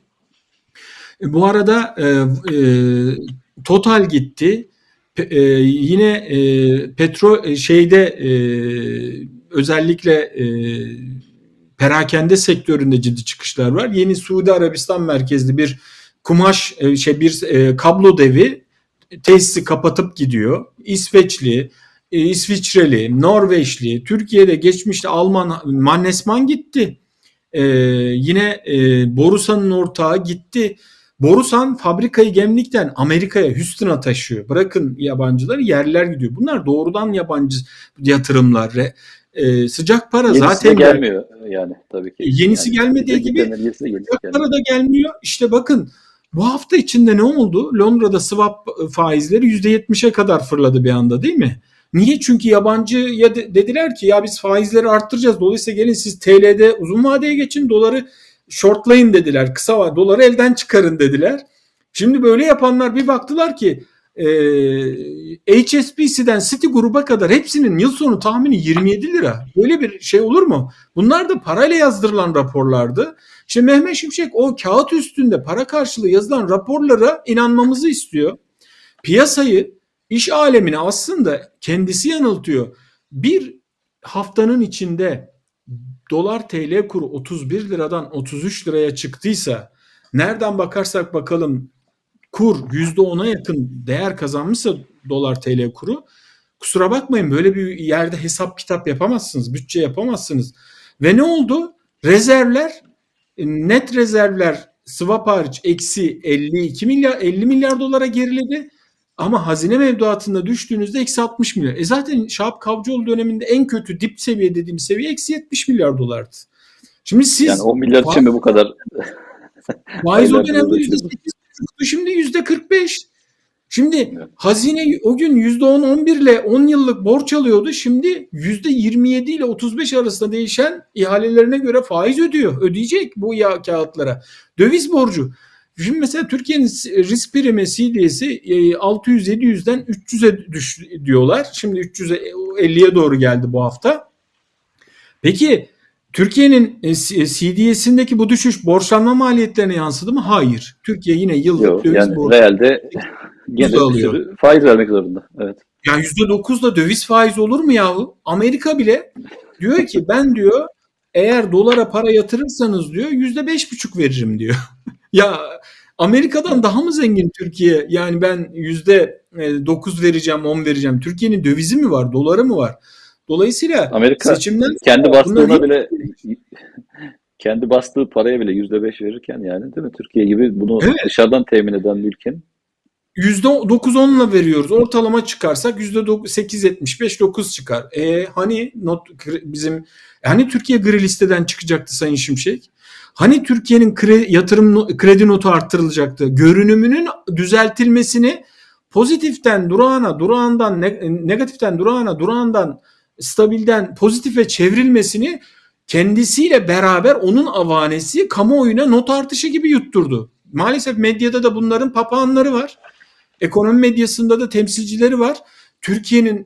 Bu arada e, e, Total gitti. E, yine e, petrol şeyde e, özellikle e, perakende sektöründe ciddi çıkışlar var. Yeni Suudi Arabistan merkezli bir kumaş e, şey bir e, kablo devi tesisi kapatıp gidiyor. İsveçli, e, İsviçreli, Norveçli, Türkiye'de geçmişte Alman Mannesmann gitti. E, yine e, Borusan'ın ortağı gitti. Borusan fabrikayı Gemlik'ten Amerika'ya, Houston'a taşıyor. Bırakın yabancıları, yerliler gidiyor. Bunlar doğrudan yabancı yatırımlar. Ee, sıcak para yenisi zaten gelmiyor yani tabii ki. Yenisi yani, gelmediği gibi sıcak yani. para da gelmiyor. İşte bakın bu hafta içinde ne oldu? Londra'da swap faizleri yüzde yetmişe kadar fırladı bir anda, değil mi? Niye? Çünkü yabancıya dediler ki ya biz faizleri arttıracağız. Dolayısıyla gelin siz T L'de uzun vadeye geçin, doları shortlayın dediler. Kısa var, doları elden çıkarın dediler. Şimdi böyle yapanlar bir baktılar ki e, H S B C'den Citigroup'a kadar hepsinin yıl sonu tahmini yirmi yedi lira. Böyle bir şey olur mu? Bunlar da parayla yazdırılan raporlardı. İşte Mehmet Şimşek o kağıt üstünde para karşılığı yazılan raporlara inanmamızı istiyor. Piyasayı, iş alemini aslında kendisi yanıltıyor. Bir haftanın içinde dolar T L kuru otuz bir liradan otuz üç liraya çıktıysa, nereden bakarsak bakalım kur yüzde ona yakın değer kazanmışsa dolar T L kuru, kusura bakmayın böyle bir yerde hesap kitap yapamazsınız, bütçe yapamazsınız. Ve ne oldu? Rezervler, net rezervler swap hariç eksi elli iki milyar elli milyar dolara geriledi. Ama hazine mevduatında düştüğünüzde eksi altmış milyar. E zaten Şahap Kavcıoğlu döneminde en kötü dip seviye dediğim seviye eksi yetmiş milyar dolardı. Şimdi siz yani on milyar için mi bu kadar? Faiz o dönemde yüzde sekiz, şimdi yüzde kırk beş. Şimdi evet. Hazine o gün yüzde on on bir ile on yıllık borç alıyordu. Şimdi yüzde yirmi yedi ile otuz beş arasında değişen ihalelerine göre faiz ödüyor. Ödeyecek bu ya kağıtlara. Döviz borcu. Şimdi mesela Türkiye'nin risk primi C D S'i altı yüz yedi yüzden üç yüze düştü diyorlar. Şimdi üç yüz elliye doğru geldi bu hafta. Peki Türkiye'nin C D S'indeki bu düşüş borçlanma maliyetlerine yansıdı mı? Hayır. Türkiye yine yıllık Yok, döviz yani borcu realde gene bir sürü faiz vermek zorunda. Evet. Ya yüzde dokuzla döviz faiz olur mu yahu? Amerika bile diyor ki ben diyor eğer dolara para yatırırsanız diyor yüzde beş buçuk veririm diyor. Ya Amerika'dan daha mı zengin Türkiye? Yani ben yüzde dokuz vereceğim, on vereceğim. Türkiye'nin dövizi mi var, doları mı var? Dolayısıyla Amerika seçimden kendi bastığına hep... bile kendi bastığı paraya bile yüzde beş verirken, yani değil mi? Türkiye gibi bunu evet. dışarıdan temin eden bir ülkenin yüzde dokuz onla veriyoruz. Ortalama çıkarsak yüzde sekiz yetmiş beş dokuz çıkar. E, hani not bizim hani Türkiye gri listeden çıkacaktı Sayın Şimşek? Hani Türkiye'nin kredi, yatırım kredi notu arttırılacaktı? Görünümünün düzeltilmesini pozitiften durağına, durağından negatiften durağına, durağından stabilden pozitife çevrilmesini kendisiyle beraber onun avanesi kamuoyuna not artışı gibi yutturdu. Maalesef medyada da bunların papağanları var. Ekonomi medyasında da temsilcileri var. Türkiye'nin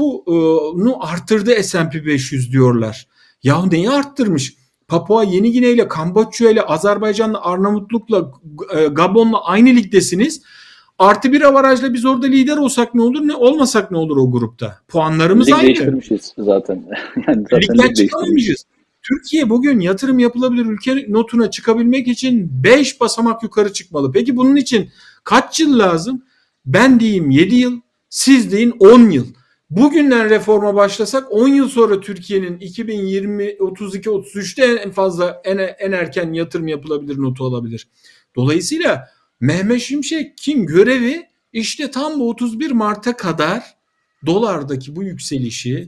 notunu artırdı S and P beş yüz diyorlar. Ya neyi arttırmış? Papua Yeni Gine ile Kamboçya ile Azerbaycan'la Arnavutluk'la Gabon'la aynı ligdesiniz. Artı bir avarajla biz orada lider olsak ne olur, ne olmasak ne olur o grupta? Puanlarımız lig aynı. değiştirmişiz zaten. Yani zaten ligden lig çıkamamışız. Türkiye bugün yatırım yapılabilir ülke notuna çıkabilmek için beş basamak yukarı çıkmalı. Peki bunun için kaç yıl lazım? Ben diyeyim yedi yıl, siz deyin on yıl. Bugünden reforma başlasak on yıl sonra Türkiye'nin iki bin yirmi, otuz iki, otuz üçte en fazla en, en erken yatırım yapılabilir notu alabilir. Dolayısıyla Mehmet Şimşek'in görevi işte tam bu otuz bir Mart'a kadar dolardaki bu yükselişi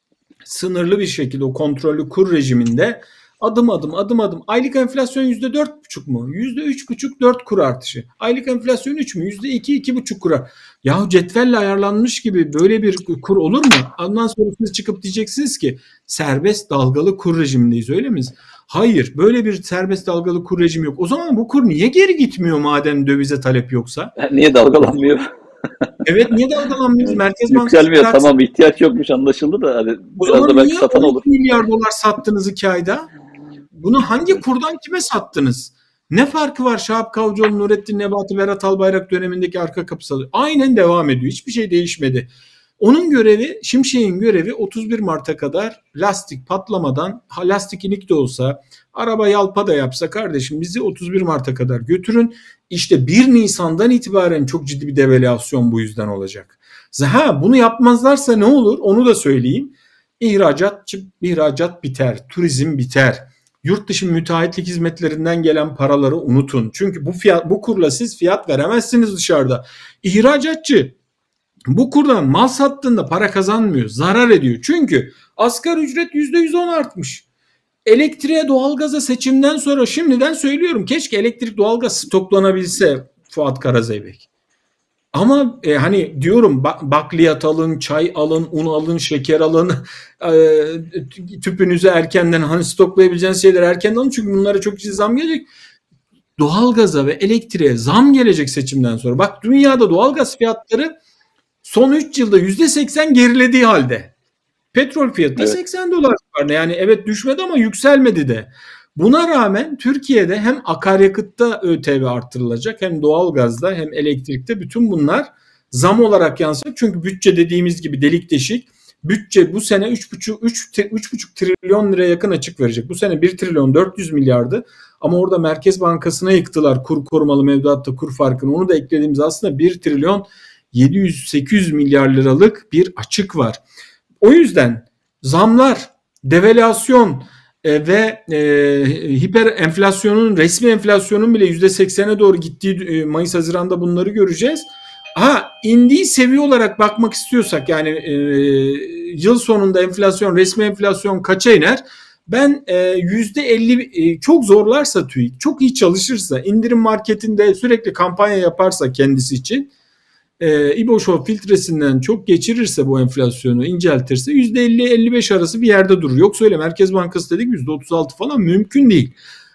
sınırlı bir şekilde o kontrollü kur rejiminde adım adım adım adım. Aylık enflasyon yüzde dört buçuk mu? Yüzde üç buçuk dört kur artışı. Aylık enflasyon üç mü? Yüzde iki iki buçuk kura. Yahu cetvelle ayarlanmış gibi böyle bir kur olur mu? Ondan sonra siz çıkıp diyeceksiniz ki serbest dalgalı kur rejimindeyiz, öyle miyiz? Hayır, böyle bir serbest dalgalı kur rejimi yok. O zaman bu kur niye geri gitmiyor madem dövize talep yoksa? Niye dalgalanmıyor? Evet, niye dalgalanmıyor? Evet, Merkez Bankası yükselmiyor, tamam, ihtiyaç yokmuş anlaşıldı da hani biraz da belki satan olur. Milyar dolar sattınız iki ayda. Bunu hangi kurdan kime sattınız? Ne farkı var Şahap Kavcıoğlu, Nurettin Nebati, Berat Albayrak dönemindeki arka kapısı? Aynen devam ediyor. Hiçbir şey değişmedi. Onun görevi, Şimşek'in görevi otuz bir Mart'a kadar lastik patlamadan, lastik inik de olsa, araba yalpa da yapsa kardeşim bizi otuz bir Mart'a kadar götürün. İşte bir Nisan'dan itibaren çok ciddi bir devalüasyon bu yüzden olacak. Ha, bunu yapmazlarsa ne olur onu da söyleyeyim. İhracat, ihracat biter, turizm biter. Yurt dışı müteahhitlik hizmetlerinden gelen paraları unutun. Çünkü bu fiyat, bu kurla siz fiyat veremezsiniz dışarıda. İhracatçı bu kurdan mal sattığında para kazanmıyor, zarar ediyor. Çünkü asgari ücret yüzde yüz on artmış. Elektriğe, doğalgaza seçimden sonra şimdiden söylüyorum, keşke elektrik, doğalgaz stoklanabilse Fuat Karazeybek. Ama e, hani diyorum bakliyat alın, çay alın, un alın, şeker alın, e, tüpünüzü erkenden hani stoklayabileceğiniz şeyler erkenden alın. Çünkü bunlara çok ciddi zam gelecek. Doğalgaza ve elektriğe zam gelecek seçimden sonra. Bak dünyada doğalgaz fiyatları son üç yılda yüzde seksen gerilediği halde. Petrol fiyatı evet. seksen dolar civarında. Yani evet düşmedi ama yükselmedi de. Buna rağmen Türkiye'de hem akaryakıtta ÖTV artırılacak, hem doğalgazda hem elektrikte, bütün bunlar zam olarak yansıyacak. Çünkü bütçe dediğimiz gibi delik deşik. Bütçe bu sene üç buçuk trilyon liraya yakın açık verecek. Bu sene bir trilyon dört yüz milyardı. Ama orada Merkez Bankası'na yıktılar kur korumalı mevduatta kur farkını. Onu da eklediğimiz aslında bir trilyon yedi yüz sekiz yüz milyar liralık bir açık var. O yüzden zamlar, devalüasyon e, ve e, hiper enflasyonun, resmi enflasyonun bile yüzde seksene doğru gittiği e, Mayıs Haziran'da bunları göreceğiz. Ha, indiği seviye olarak bakmak istiyorsak, yani e, yıl sonunda enflasyon, resmi enflasyon kaça iner? Ben e, yüzde elli e, çok zorlarsa TÜİK, çok iyi çalışırsa, indirim marketinde sürekli kampanya yaparsa kendisi için, e, İBOŞO filtresinden çok geçirirse, bu enflasyonu inceltirse yüzde elli elli beş arası bir yerde durur. Yoksa öyle Merkez Bankası dedik yüzde otuz altı falan mümkün değil.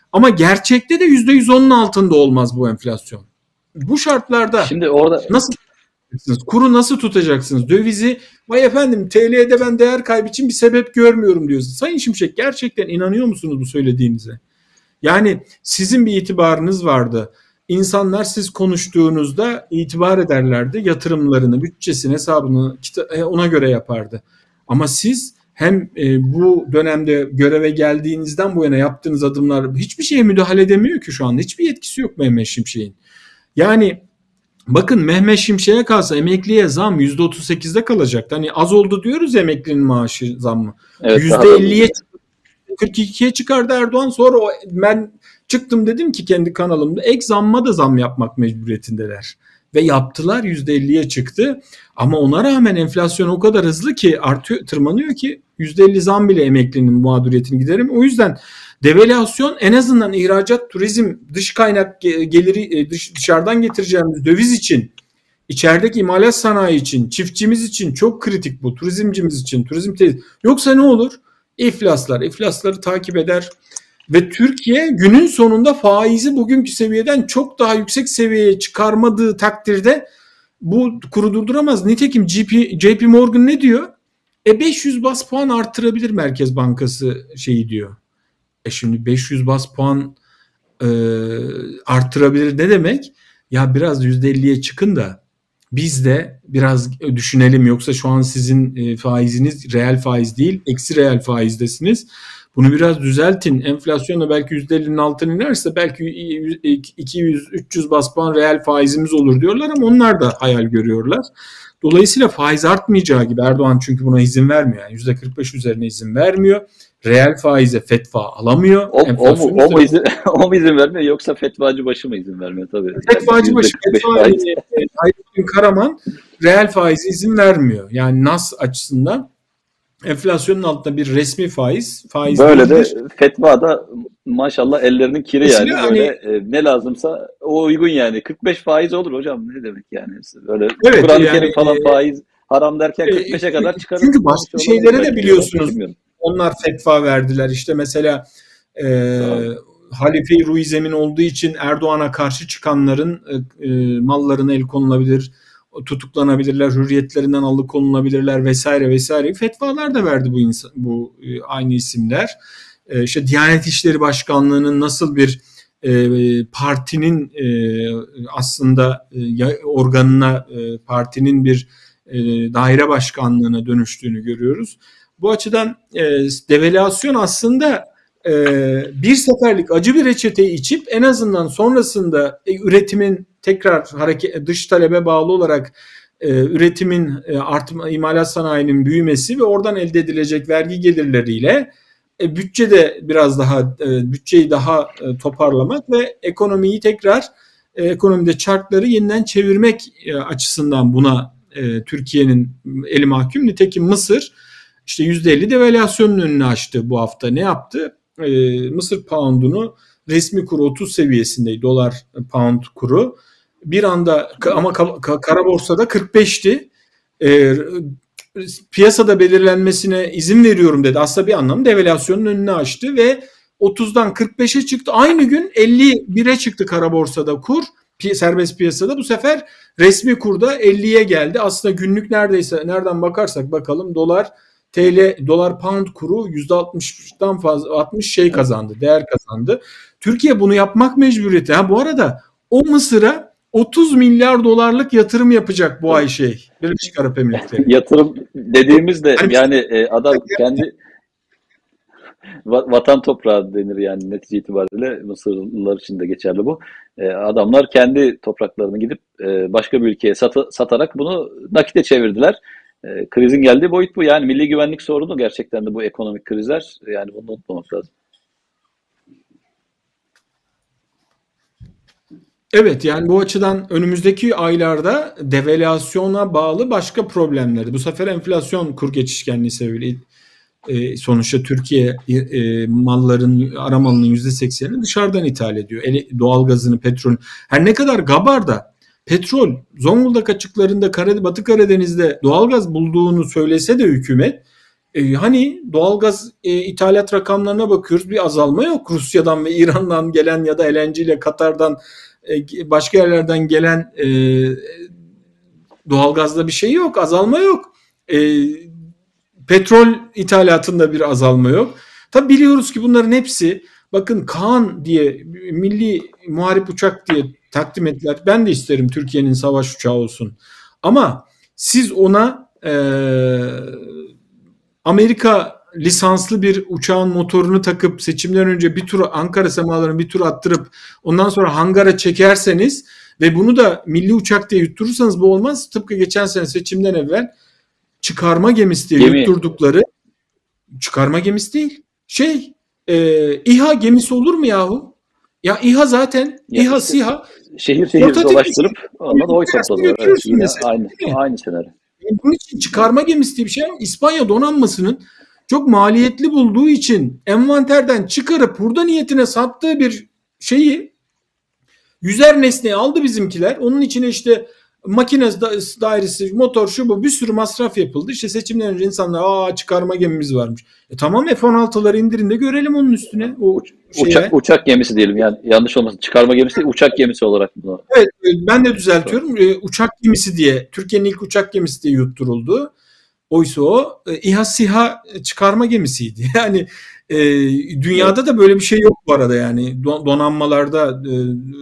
Ama gerçekte de yüzde yüz onun altında olmaz bu enflasyon. Bu şartlarda Şimdi orada nasıl tutacaksınız? Kuru nasıl tutacaksınız? Dövizi, vay efendim T L'de ben değer kaybı için bir sebep görmüyorum diyorsunuz. Sayın Şimşek, gerçekten inanıyor musunuz bu söylediğinize? Yani sizin bir itibarınız vardı. İnsanlar siz konuştuğunuzda itibar ederlerdi. Yatırımlarını, bütçesini, hesabını ona göre yapardı. Ama siz hem bu dönemde göreve geldiğinizden bu yana yaptığınız adımlar hiçbir şeye müdahale edemiyor ki şu anda. Hiçbir yetkisi yok Mehmet Şimşek'in. Yani bakın, Mehmet Şimşek'e kalsa emekliye zam yüzde otuz sekizde kalacaktı. Hani az oldu diyoruz ya emeklinin maaşı zammı. evet, yüzde elliye kırk ikiye çıkardı Erdoğan. Sonra o, ben çıktım dedim ki kendi kanalımda ek zamma da zam yapmak mecburiyetindeler. Ve yaptılar, yüzde elliye çıktı. Ama ona rağmen enflasyon o kadar hızlı ki artıyor, tırmanıyor ki yüzde elli zam bile emeklinin mağduriyetini giderim. O yüzden devalüasyon en azından ihracat, turizm, dış kaynak geliri dış, dışarıdan getireceğimiz döviz için, içerideki imalat sanayi için, çiftçimiz için çok kritik bu. Turizmcimiz için, turizm te- yoksa ne olur? İflaslar, iflasları takip eder ve Türkiye günün sonunda faizi bugünkü seviyeden çok daha yüksek seviyeye çıkarmadığı takdirde bu kuru durduramaz. Nitekim J P, J P Morgan ne diyor? E beş yüz bas puan artırabilir Merkez Bankası şeyi diyor. E şimdi beş yüz bas puan e, artırabilir ne demek? Ya biraz yüzde elliye çıkın da biz de biraz düşünelim, yoksa şu an sizin faiziniz reel faiz değil, eksi reel faizdesiniz. Bunu biraz düzeltin. Enflasyonla belki yüzde ellinin altına inerse belki iki yüz üç yüz bas puan reel faizimiz olur diyorlar ama onlar da hayal görüyorlar. Dolayısıyla faiz artmayacağı gibi, Erdoğan çünkü buna izin vermiyor. Yani yüzde kırk beş üzerine izin vermiyor. Reel faize fetva alamıyor. O, o, mu, o, mu izin, o mu izin vermiyor yoksa fetvacı başı mı izin vermiyor? Tabii. Fetvacı başı, fetvacı Hayrettin Karaman reel faize izin vermiyor. Yani Nas açısından enflasyonun altında bir resmi faiz. faiz Böyle değildir. de fetva da maşallah ellerinin kiri Mesela yani. hani, böyle e, ne lazımsa o uygun yani. kırk beş faiz olur hocam, ne demek yani. Böyle evet, Kur'an-ı yani, Kerim falan e, faiz haram derken e, kırk beşe kadar çıkarır. Çünkü başka şeylere de biliyorsunuz onlar fetva verdiler. İşte mesela e, Halife-i Ruizemin olduğu için Erdoğan'a karşı çıkanların e, mallarına el konulabilir, tutuklanabilirler, hürriyetlerinden alıkonulabilirler vesaire vesaire fetvalar da verdi bu insan, bu e, aynı isimler. E, işte Diyanet İşleri Başkanlığı'nın nasıl bir e, partinin e, aslında e, organına, e, partinin bir e, daire başkanlığına dönüştüğünü görüyoruz. Bu açıdan e, devalüasyon aslında e, bir seferlik acı bir reçeteyi içip en azından sonrasında e, üretimin tekrar hareket, dış talebe bağlı olarak e, üretimin e, artma, imalat sanayinin büyümesi ve oradan elde edilecek vergi gelirleriyle e, bütçede biraz daha e, bütçeyi daha e, toparlamak ve ekonomiyi tekrar e, ekonomide çarkları yeniden çevirmek e, açısından buna e, Türkiye'nin eli mahkum. Nitekim Mısır işte yüzde elli devalüasyonun önünü açtı bu hafta. Ne yaptı? E, Mısır poundunu resmi kuru otuz seviyesindeydi, dolar pound kuru. Bir anda ama kara borsada kırk beşti. E, piyasada belirlenmesine izin veriyorum dedi. Aslında bir anlamda devalüasyonun önünü açtı ve otuzdan kırk beşe çıktı. Aynı gün elli bire çıktı kara borsada kur. Serbest piyasada bu sefer resmi kurda elliye geldi. Aslında günlük neredeyse nereden bakarsak bakalım dolar T L dolar pound kuru yüzde altmıştan fazla altmış şey kazandı, değer kazandı. Türkiye bunu yapmak mecburiyeti. Ha bu arada o Mısır'a otuz milyar dolarlık yatırım yapacak bu ay şey Birleşik Arap Emirlikleri. Yatırım dediğimizde yani, yani e, adam kendi vatan toprağı denir yani netice itibariyle, Mısırlılar için de geçerli bu. E, adamlar kendi topraklarını gidip e, başka bir ülkeye sat, satarak bunu nakite çevirdiler. E, krizin geldiği boyut bu. Yani milli güvenlik sorunu gerçekten de bu ekonomik krizler. Yani bunu unutmamak lazım. Evet, yani bu açıdan önümüzdeki aylarda devalüasyona bağlı başka problemleri. Bu sefer enflasyon kur geçişkenliği sebebiyle e, sonuçta Türkiye e, malların, ara malının yüzde seksenini dışarıdan ithal ediyor. Ele, doğalgazını, petrol. Her ne kadar Gabar'da petrol, Zonguldak açıklarında, Batı Karadeniz'de doğalgaz bulduğunu söylese de hükümet E, hani doğalgaz e, ithalat rakamlarına bakıyoruz, bir azalma yok. Rusya'dan ve İran'dan gelen ya da L N G ile Katar'dan e, başka yerlerden gelen e, doğalgazda bir şey yok, azalma yok. E, petrol ithalatında bir azalma yok. Tabi biliyoruz ki bunların hepsi, bakın Kaan diye milli muharip uçak diye takdim ettiler. Ben de isterim Türkiye'nin savaş uçağı olsun. Ama siz ona e, Amerika lisanslı bir uçağın motorunu takıp seçimden önce bir tur Ankara semalarını bir tur attırıp ondan sonra hangara çekerseniz ve bunu da milli uçak diye yutturursanız bu olmaz. Tıpkı geçen sene seçimden evvel çıkarma gemisi diye Gemi. yutturdukları, çıkarma gemisi değil. Şey, e, İHA gemisi olur mu yahu? Ya İHA zaten, Ya İHA, işte SİHA şehir şehir portatif bir dolaştırıp şey. ondan oy toplanıyor. Evet, Götürürsün yine mesela, aynı değil mi? aynı senaryo. Bunun için çıkarma gemisi diye bir şey var. İspanya donanmasının çok maliyetli bulduğu için envanterden çıkarıp hurda niyetine sattığı bir şeyi, yüzer nesneyi aldı bizimkiler. Onun içine işte makine dairesi, motor, şu bu bir sürü masraf yapıldı. İşte seçimden önce insanlar aa çıkarma gemimiz varmış. E tamam, F on altıları indirin de görelim onun üstüne. O Uçak, uçak gemisi diyelim, yani yanlış olmasın. Çıkarma gemisi değil, uçak gemisi olarak bunu. Evet, ben de düzeltiyorum. E, uçak gemisi diye, Türkiye'nin ilk uçak gemisi diye yutturuldu. Oysa o e, İHA SİHA çıkarma gemisiydi. Yani e, dünyada da böyle bir şey yok bu arada, yani donanmalarda, e,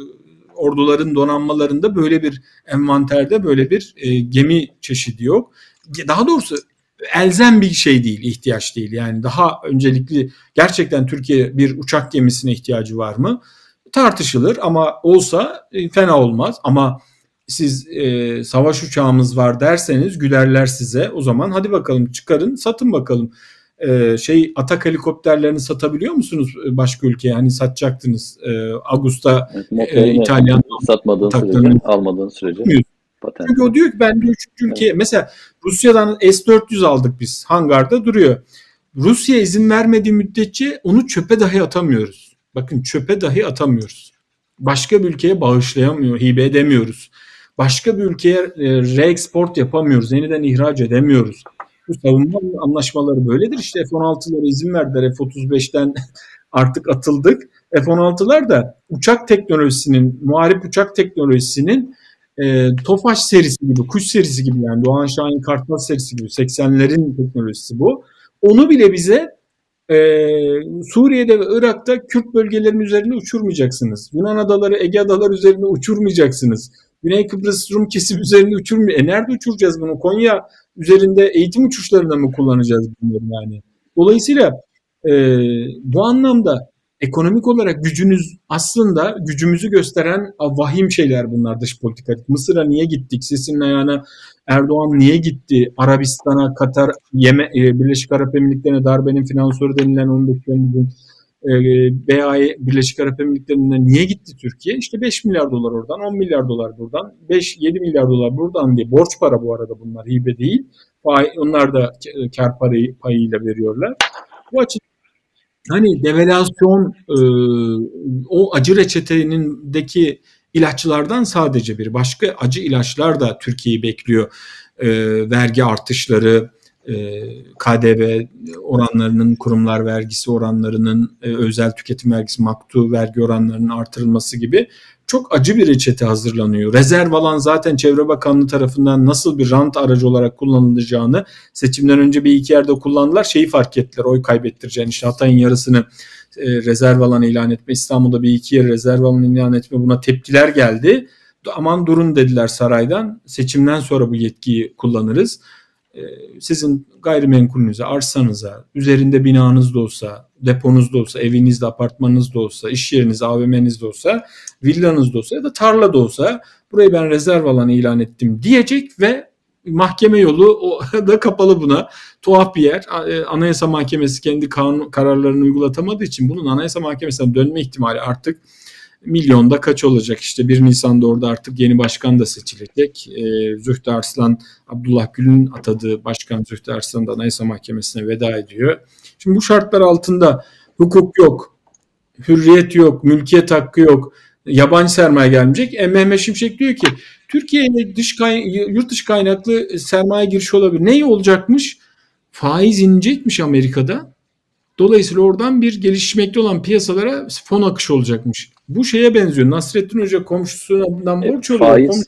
orduların donanmalarında böyle bir envanterde böyle bir e, gemi çeşidi yok. Daha doğrusu elzem bir şey değil, ihtiyaç değil. Yani daha öncelikli, gerçekten Türkiye bir uçak gemisine ihtiyacı var mı? Tartışılır ama olsa e, fena olmaz. Ama siz e, savaş uçağımız var derseniz gülerler size. O zaman hadi bakalım çıkarın, satın bakalım. E, şey Atak helikopterlerini satabiliyor musunuz başka ülkeye? Hani satacaktınız e, Ağustos'ta Evet, e, İtalyan satmadığın sürece, almadığın sürece. Patent. Çünkü o diyor ki ben de üçüncü ülkeye, evet. Mesela Rusya'dan S dört yüz aldık biz, hangarda duruyor. Rusya izin vermediği müddetçe onu çöpe dahi atamıyoruz. Bakın, çöpe dahi atamıyoruz. Başka bir ülkeye bağışlayamıyor, hibe edemiyoruz. Başka bir ülkeye e, reexport yapamıyoruz, yeniden ihraç edemiyoruz. Bu savunma anlaşmaları böyledir. İşte F on altılara izin verdiler, F otuz beşten artık atıldık. F on altılar da uçak teknolojisinin, muharip uçak teknolojisinin e, Tofaş serisi gibi, Kuş serisi gibi, yani Doğan Şahin Kartal serisi gibi seksenlerin teknolojisi bu. Onu bile bize e, Suriye'de ve Irak'ta Kürt bölgelerinin üzerine uçurmayacaksınız. Yunan adaları, Ege adaları üzerine uçurmayacaksınız. Güney Kıbrıs Rum kesim üzerine uçurmayacaksınız. E nerede uçuracağız bunu? Konya üzerinde eğitim uçuşlarında mı kullanacağız bunları yani? Dolayısıyla e, bu anlamda ekonomik olarak gücünüz, aslında gücümüzü gösteren vahim şeyler bunlar, dış politika. Mısır'a niye gittik? Sisi'nin ayağına Erdoğan niye gitti? Arabistan'a, Katar, Yemen, Birleşik Arap Emirlikleri'ne darbenin finansörü denilen on beş Temmuz'un B A E Birleşik Arap Emirlikleri'ne niye gitti Türkiye? İşte beş milyar dolar oradan, on milyar dolar buradan, beş yedi milyar dolar buradan diye. Borç para bu arada, bunlar hibe değil. Onlar da kar parayı payıyla veriyorlar. Bu açıdan hani devalüasyon, e, o acı reçetenindeki ilaçlardan sadece bir. Başka acı ilaçlar da Türkiye'yi bekliyor. E, vergi artışları, e, K D V oranlarının, kurumlar vergisi oranlarının, e, özel tüketim vergisi, maktu vergi oranlarının artırılması gibi çok acı bir reçete hazırlanıyor. Rezerv alan zaten Çevre Bakanlığı tarafından nasıl bir rant aracı olarak kullanılacağını seçimden önce bir iki yerde kullandılar. Şeyi fark ettiler, oy kaybettireceğini, işte Hatay'ın yarısını e, rezerv alan ilan etme, İstanbul'da bir iki yer rezerv alan ilan etme, buna tepkiler geldi. Aman durun dediler saraydan, seçimden sonra bu yetkiyi kullanırız. Sizin gayrimenkulünüze, arsanıza, üzerinde binanız da olsa, deponuz da olsa, evinizde, apartmanınız da olsa, iş yeriniz, A V M'niz de olsa, villanız da olsa ya da tarla da olsa burayı ben rezerv alanı ilan ettim diyecek ve mahkeme yolu o da kapalı buna. Tuhaf bir yer. Anayasa Mahkemesi kendi kanun kararlarını uygulatamadığı için bunun Anayasa Mahkemesi'ne dönme ihtimali artık milyonda kaç olacak? İşte bir Nisan'da orada artık yeni başkan da seçilecek. Ee, Zühtü Arslan, Abdullah Gül'ün atadığı başkan Zühtü Arslan da Anayasa Mahkemesi'ne veda ediyor. Şimdi bu şartlar altında hukuk yok, hürriyet yok, mülkiyet hakkı yok, yabancı sermaye gelmeyecek. E, Mehmet Şimşek diyor ki Türkiye'ye dış kay- yurt dışı kaynaklı sermaye girişi olabilir. Ne olacakmış? Faiz inecekmiş Amerika'da. Dolayısıyla oradan bir gelişmekte olan piyasalara fon akışı olacakmış. Bu şeye benziyor. Nasrettin Hoca komşusundan E, borç alıyor. Komşu faiz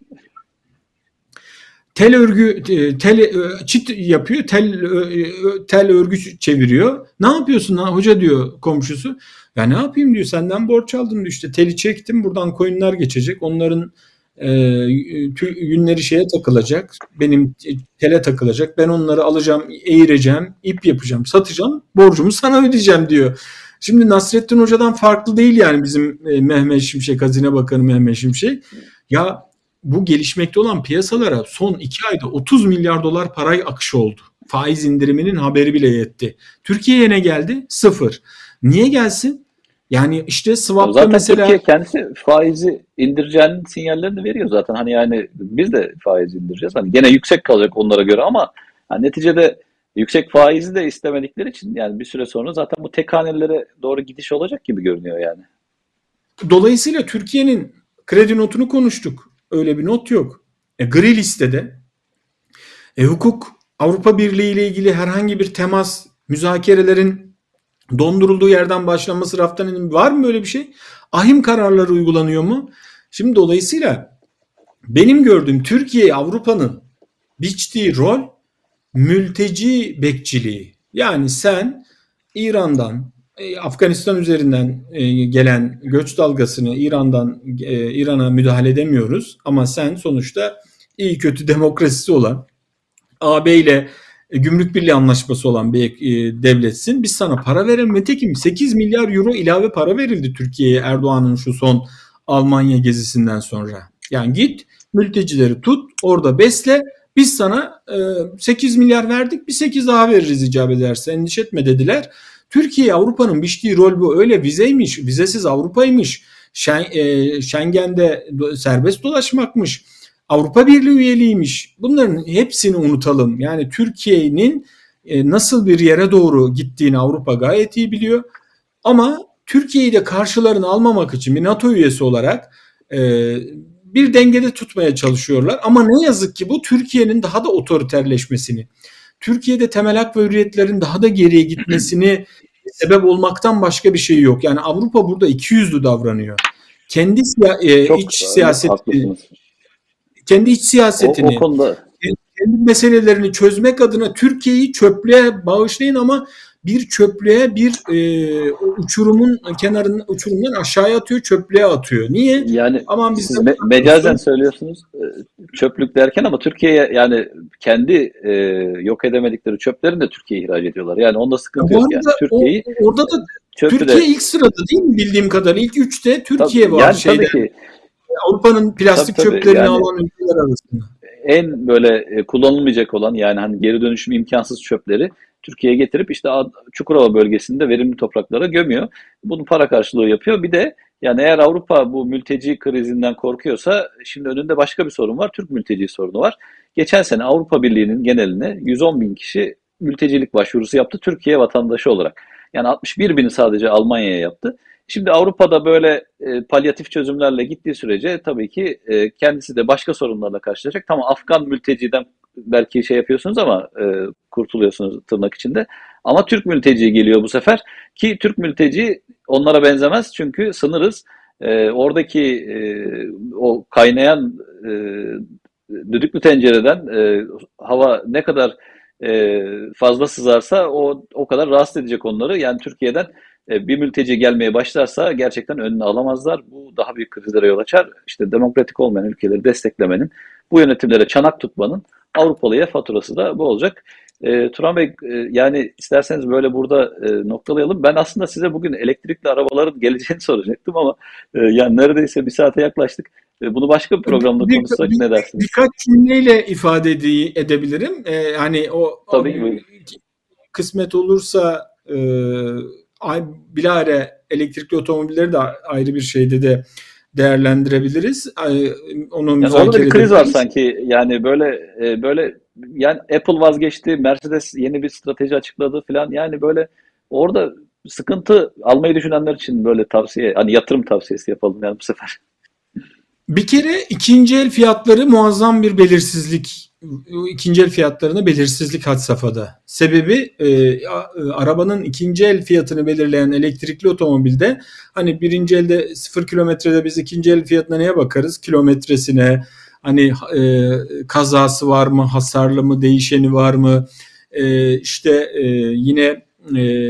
tel örgü e, tel e, çit yapıyor. Tel e, tel örgü çeviriyor. Ne yapıyorsun lan hoca diyor komşusu. Ya ne yapayım diyor. Senden borç aldım diyor. İşte teli çektim. Buradan koyunlar geçecek. Onların e, yünleri şeye takılacak. Benim tele takılacak. Ben onları alacağım, eğireceğim, ip yapacağım, satacağım. Borcumu sana ödeyeceğim diyor. Şimdi Nasrettin Hoca'dan farklı değil yani bizim e, Mehmet Şimşek, Hazine Bakanı Mehmet Şimşek. Ya bu gelişmekte olan piyasalara son iki ayda otuz milyar dolar para akışı oldu. Faiz indiriminin haberi bile yetti. Türkiye'ye ne geldi? Sıfır. Niye gelsin? Yani işte swap'ta zaten mesela Türkiye kendisi faizi indireceğinin sinyallerini veriyor zaten. Hani yani biz de faiz indireceğiz. Hani gene yüksek kalacak onlara göre ama hani neticede yüksek faizi de istemedikleri için yani bir süre sonra zaten bu tek hanelere doğru gidiş olacak gibi görünüyor yani. dolayısıyla Türkiye'nin kredi notunu konuştuk. Öyle bir not yok. E, gri listede. E, hukuk Avrupa Birliği ile ilgili herhangi bir temas, müzakerelerin dondurulduğu yerden başlanması raftan inin var mı böyle bir şey? Ahim kararları uygulanıyor mu? Şimdi dolayısıyla benim gördüğüm Türkiye Avrupa'nın biçtiği rol mülteci bekçiliği. Yani sen İran'dan, e, Afganistan üzerinden e, gelen göç dalgasını İran'dan e, İran'a müdahale edemiyoruz. Ama sen sonuçta iyi kötü demokrasisi olan A B ile e, gümrük birliği anlaşması olan bir e, devletsin. Biz sana para verelim. Nitekim sekiz milyar euro ilave para verildi Türkiye'ye Erdoğan'ın şu son Almanya gezisinden sonra. Yani git mültecileri tut, orada besle. Biz sana e, sekiz milyar verdik, bir sekiz daha veririz icap ederse. Endişe etme dediler. Türkiye Avrupa'nın biçtiği rol bu. Öyle vizeymiş, vizesiz Avrupa'ymış. Şen, e, Schengen'de serbest dolaşmakmış. Avrupa Birliği üyeliğiymiş. Bunların hepsini unutalım. Yani Türkiye'nin e, nasıl bir yere doğru gittiğini Avrupa gayet iyi biliyor. Ama Türkiye'yi de karşılarına almamak için bir NATO üyesi olarak e, bir dengede tutmaya çalışıyorlar. Ama ne yazık ki bu Türkiye'nin daha da otoriterleşmesini, Türkiye'de temel hak ve hürriyetlerin daha da geriye gitmesini sebep olmaktan başka bir şey yok. Yani Avrupa burada ikiyüzlü davranıyor. Kendi e, Çok iç e, siyasetini, haklısınız. kendi iç O, o siyasetini, konuda kendi meselelerini çözmek adına Türkiye'yi çöplüğe bağışlayın ama bir çöplüğe bir e, uçurumun kenarından uçurumdan aşağıya atıyor, çöplüğe atıyor. Niye? yani Aman siz bizde me- mecazen söylüyorsunuz e, çöplük derken ama Türkiye'ye yani kendi e, yok edemedikleri çöplerini de Türkiye'ye ihraç ediyorlar. Yani onda sıkıntı bu yok yani. arada o, Türkiye'yi orada da çöpü Türkiye de ilk sırada değil mi bildiğim kadarıyla? İlk üçte Türkiye tabii, var yani şeyde. tabii ki Avrupa'nın tabii plastik tabii çöplerini yani alan ülkeler arasında. en böyle e, kullanılmayacak olan yani hani geri dönüşüm imkansız çöpleri Türkiye'ye getirip işte Ad- Çukurova bölgesinde verimli topraklara gömüyor. Bunu para karşılığı yapıyor. Bir de yani eğer Avrupa bu mülteci krizinden korkuyorsa şimdi önünde başka bir sorun var. Türk mülteci sorunu var. Geçen sene Avrupa Birliği'nin geneline yüz on bin kişi mültecilik başvurusu yaptı Türkiye vatandaşı olarak. Yani altmış bir bini sadece Almanya'ya yaptı. Şimdi Avrupa'da böyle e, palyatif çözümlerle gittiği sürece tabii ki e, kendisi de başka sorunlarla karşılaşacak. Tamam Afgan mülteciden belki şey yapıyorsunuz ama e, kurtuluyorsunuz tırnak içinde. Ama Türk mülteci geliyor bu sefer ki Türk mülteci onlara benzemez çünkü sınırız. E, oradaki e, o kaynayan e, düdüklü tencereden e, hava ne kadar e, fazla sızarsa o o kadar rahatsız edecek onları. Yani Türkiye'den e, bir mülteci gelmeye başlarsa gerçekten önünü alamazlar. Bu daha büyük krizlere yol açar. İşte demokratik olmayan ülkeleri desteklemenin, bu yönetimlere çanak tutmanın Avrupalıya faturası da bu olacak. E, Turan Bey, e, yani isterseniz böyle burada e, noktalayalım. Ben aslında size bugün elektrikli arabaların geleceğini soracaktım ama e, yani neredeyse bir saate yaklaştık. E, bunu başka bir programda Bir, konuşsak bir, ne dersiniz? birkaç cümleyle ifade ede- edebilirim. Ee, hani o, o Tabii ki buyurun. kısmet olursa e, ay- bilahare elektrikli otomobilleri de ayrı bir şeyde de değerlendirebiliriz. Ay, Onu Yani orada da müzakere bir kriz var edebiliriz. sanki. Yani böyle e, böyle yani Apple vazgeçti, Mercedes yeni bir strateji açıkladı falan. Yani böyle orada sıkıntı almayı düşünenler için böyle tavsiye, hani yatırım tavsiyesi yapalım yani bu sefer. Bir kere ikinci el fiyatları muazzam bir belirsizlik ikinci el fiyatlarına belirsizlik had safhada. Sebebi e, arabanın ikinci el fiyatını belirleyen elektrikli otomobilde hani birinci elde sıfır kilometrede biz ikinci el fiyatına neye bakarız? Kilometresine, hani e, kazası var mı, hasarlı mı, değişeni var mı? E, işte e, yine e,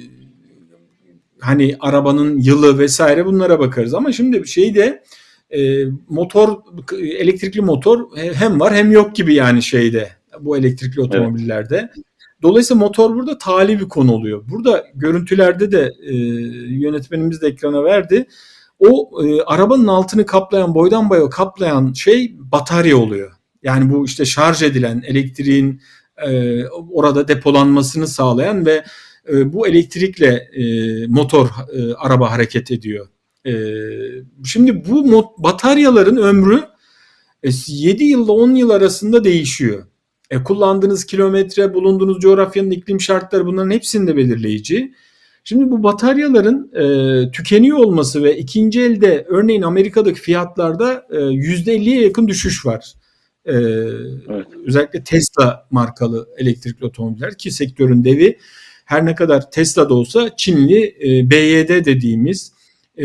hani arabanın yılı vesaire bunlara bakarız. Ama şimdi şeyde e, motor, elektrikli motor hem var hem yok gibi yani şeyde bu elektrikli otomobillerde. Evet. Dolayısıyla motor burada tali bir konu oluyor. Burada görüntülerde de e, yönetmenimiz de ekrana verdi. O e, arabanın altını kaplayan, boydan boya kaplayan şey batarya oluyor. Yani bu işte şarj edilen elektriğin e, orada depolanmasını sağlayan ve e, bu elektrikle e, motor e, araba hareket ediyor. E, şimdi bu mo- bataryaların ömrü e, yedi yılda on yıl arasında değişiyor. E, kullandığınız kilometre, bulunduğunuz coğrafyanın iklim şartları bunların hepsinde belirleyici. Şimdi bu bataryaların e, tükeniyor olması ve ikinci elde örneğin Amerika'daki fiyatlarda e, yüzde elliye yakın düşüş var. E, evet. Özellikle Tesla markalı elektrikli otomobiller ki sektörün devi, her ne kadar Tesla'da olsa Çinli e, B Y D dediğimiz e,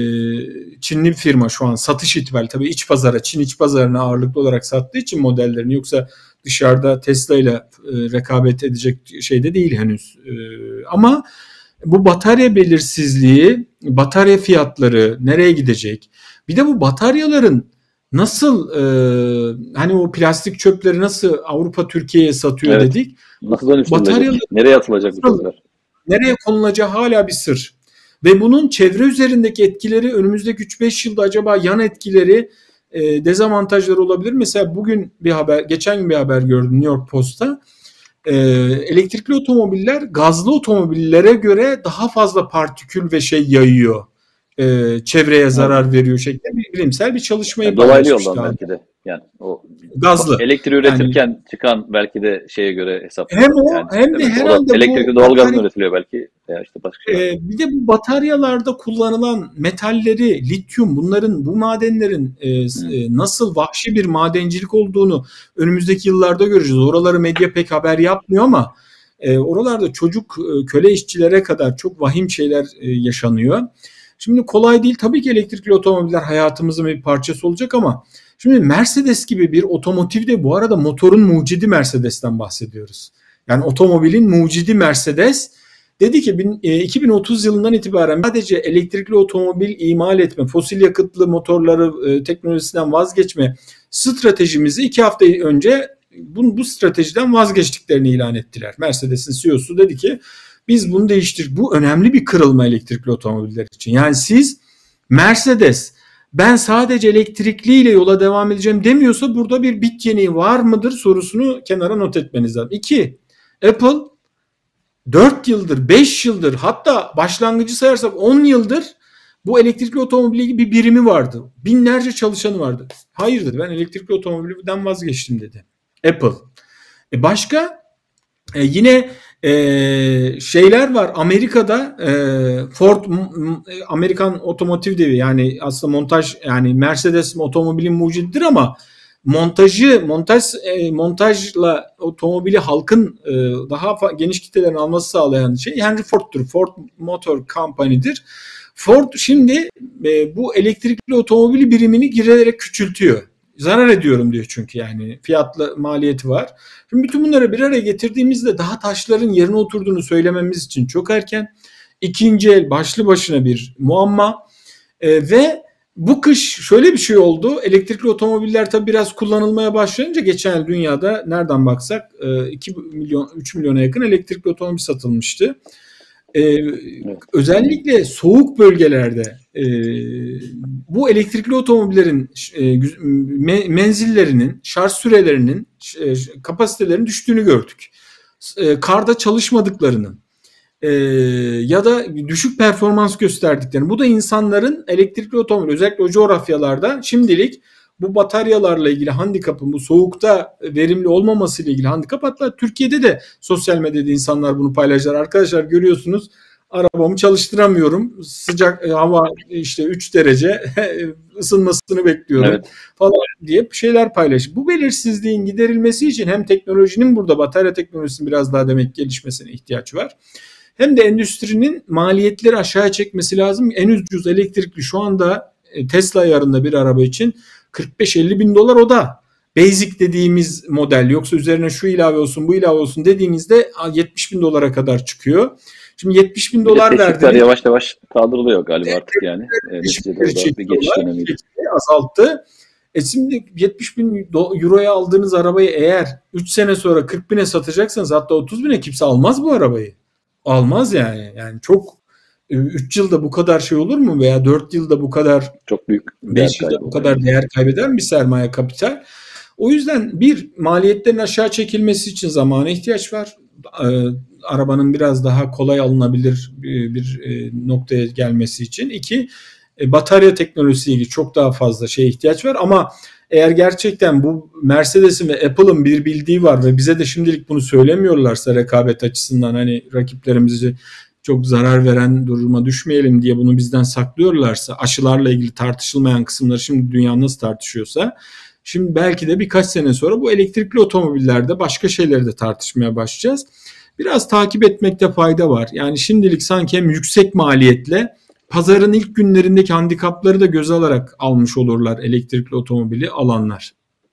Çinli bir firma şu an satış itibariyle tabii iç pazara, Çin iç pazarına ağırlıklı olarak sattığı için modellerini, yoksa dışarıda Tesla ile e, rekabet edecek şeyde değil henüz. E, ama bu batarya belirsizliği, batarya fiyatları nereye gidecek? Bir de bu bataryaların nasıl e, hani o plastik çöpleri nasıl Avrupa Türkiye'ye satıyor evet. dedik. Nasıl dönüştürülecek? Nereye atılacak bu çöpler? Nereye konulacağı hala bir sır. Ve bunun çevre üzerindeki etkileri önümüzdeki üç beş yılda acaba yan etkileri, e, dezavantajları olabilir. Mesela bugün bir haber, geçen gün bir haber gördüm New York Post'ta. E, elektrikli otomobiller gazlı otomobillere göre daha fazla partikül ve şey yayıyor. E, çevreye zarar evet. veriyor şeklinde bir bilimsel bir çalışmayı yani dolaylı yoldan belki de. Yani o gazlı. Elektriği üretirken yani, çıkan belki de şeye göre hesaplanıyor. Hem o yani, hem de herhalde elektrikli doğalgaz mı üretiliyor belki veya işte başka şey. E, bir de bu bataryalarda kullanılan metalleri, lityum, bunların, bu madenlerin e, e, nasıl vahşi bir madencilik olduğunu önümüzdeki yıllarda göreceğiz. Oraları medya pek haber yapmıyor ama e, oralarda çocuk e, köle işçilere kadar çok vahim şeyler e, yaşanıyor. Şimdi kolay değil. Tabii ki elektrikli otomobiller hayatımızın bir parçası olacak ama şimdi Mercedes gibi bir otomotivde, bu arada motorun mucidi Mercedes'ten bahsediyoruz. Yani otomobilin mucidi Mercedes dedi ki iki bin otuz yılından itibaren sadece elektrikli otomobil imal etme, fosil yakıtlı motorları e, teknolojisinden vazgeçme stratejimizi iki hafta önce bu, bu stratejiden vazgeçtiklerini ilan ettiler. Mercedes'in C E O'su dedi ki biz bunu değiştirdik. Bu önemli bir kırılma elektrikli otomobiller için. Yani siz Mercedes ben sadece elektrikliyle yola devam edeceğim demiyorsa burada bir bit yeniği var mıdır sorusunu kenara not etmeniz lazım. İki, Apple dört yıldır, beş yıldır, hatta başlangıcı sayarsak on yıldır bu elektrikli otomobili gibi bir birimi vardı. Binlerce çalışanı vardı. Hayır dedi, ben elektrikli otomobilden vazgeçtim dedi Apple. E başka e yine e, şeyler var. Amerika'da e, Ford, Amerikan otomotiv devi, yani aslında montaj, yani Mercedes otomobilin mucididir ama montajı, montaj e, montajla otomobili halkın e, daha geniş kitlelerin alması sağlayan şey Henry Ford'tur. Ford Motor Company'dir. Ford şimdi e, bu elektrikli otomobili birimini girerek küçültüyor. Zarar ediyorum diyor çünkü, yani fiyatlı maliyeti var. Şimdi bütün bunları bir araya getirdiğimizde daha taşların yerine oturduğunu söylememiz için çok erken. İkinci el başlı başına bir muamma e, ve bu kış şöyle bir şey oldu. Elektrikli otomobiller tabii biraz kullanılmaya başlayınca geçen yıl dünyada nereden baksak iki milyon üç milyona yakın elektrikli otomobil satılmıştı. Ee, evet. Özellikle soğuk bölgelerde e, bu elektrikli otomobillerin e, me, menzillerinin, şarj sürelerinin, e, kapasitelerinin düştüğünü gördük. E, karda çalışmadıklarının e, ya da düşük performans gösterdiklerini. Bu da insanların elektrikli otomobil, özellikle o coğrafyalarda şimdilik bu bataryalarla ilgili handikapın, bu soğukta verimli olmaması ile ilgili handikap, hatta Türkiye'de de sosyal medyada insanlar bunu paylaştılar. Arkadaşlar görüyorsunuz, arabamı çalıştıramıyorum. Sıcak e, hava işte üç derece ısınmasını bekliyorum Evet. falan diye şeyler paylaş. Bu belirsizliğin giderilmesi için hem teknolojinin burada batarya teknolojisinin biraz daha demek gelişmesine ihtiyaç var. Hem de endüstrinin maliyetleri aşağıya çekmesi lazım. En ucuz elektrikli şu anda e, Tesla ayarında bir araba için kırk beş elli bin dolar o da. Basic dediğimiz model, yoksa üzerine şu ilave olsun bu ilave olsun dediğinizde yetmiş bin dolara kadar çıkıyor. Şimdi yetmiş bin Bir de dolar teşvikler verdiniz. yavaş yavaş kaldırılıyor galiba artık yani. E, neticede Teşvikleri o da bir geçiş çekiyorlar. dönemiydi. Teşvikleri azalttı. E şimdi yetmiş bin euroya aldığınız arabayı eğer üç sene sonra kırk bine satacaksanız, hatta otuz bine, kimse almaz bu arabayı. Almaz yani. Yani çok üç yılda bu kadar şey olur mu, veya dört yılda bu kadar, Çok büyük değer beş yılda kaybı bu oluyor. kadar değer kaybeden bir sermaye kapital. O yüzden bir, maliyetlerin aşağı çekilmesi için zamana ihtiyaç var. Ee, arabanın biraz daha kolay alınabilir bir, bir e, noktaya gelmesi için. İki, e, batarya teknolojisiyle çok daha fazla şeye ihtiyaç var. Ama eğer gerçekten bu Mercedes'in ve Apple'ın bir bildiği var ve bize de şimdilik bunu söylemiyorlarsa, rekabet açısından hani rakiplerimizi çok zarar veren duruma düşmeyelim diye bunu bizden saklıyorlarsa, aşılarla ilgili tartışılmayan kısımları şimdi dünya nasıl tartışıyorsa, şimdi belki de birkaç sene sonra bu elektrikli otomobillerde başka şeyleri de tartışmaya başlayacağız. Biraz takip etmekte fayda var. Yani şimdilik sanki hem yüksek maliyetle pazarın ilk günlerindeki handikapları da göze alarak almış olurlar elektrikli otomobili alanlar.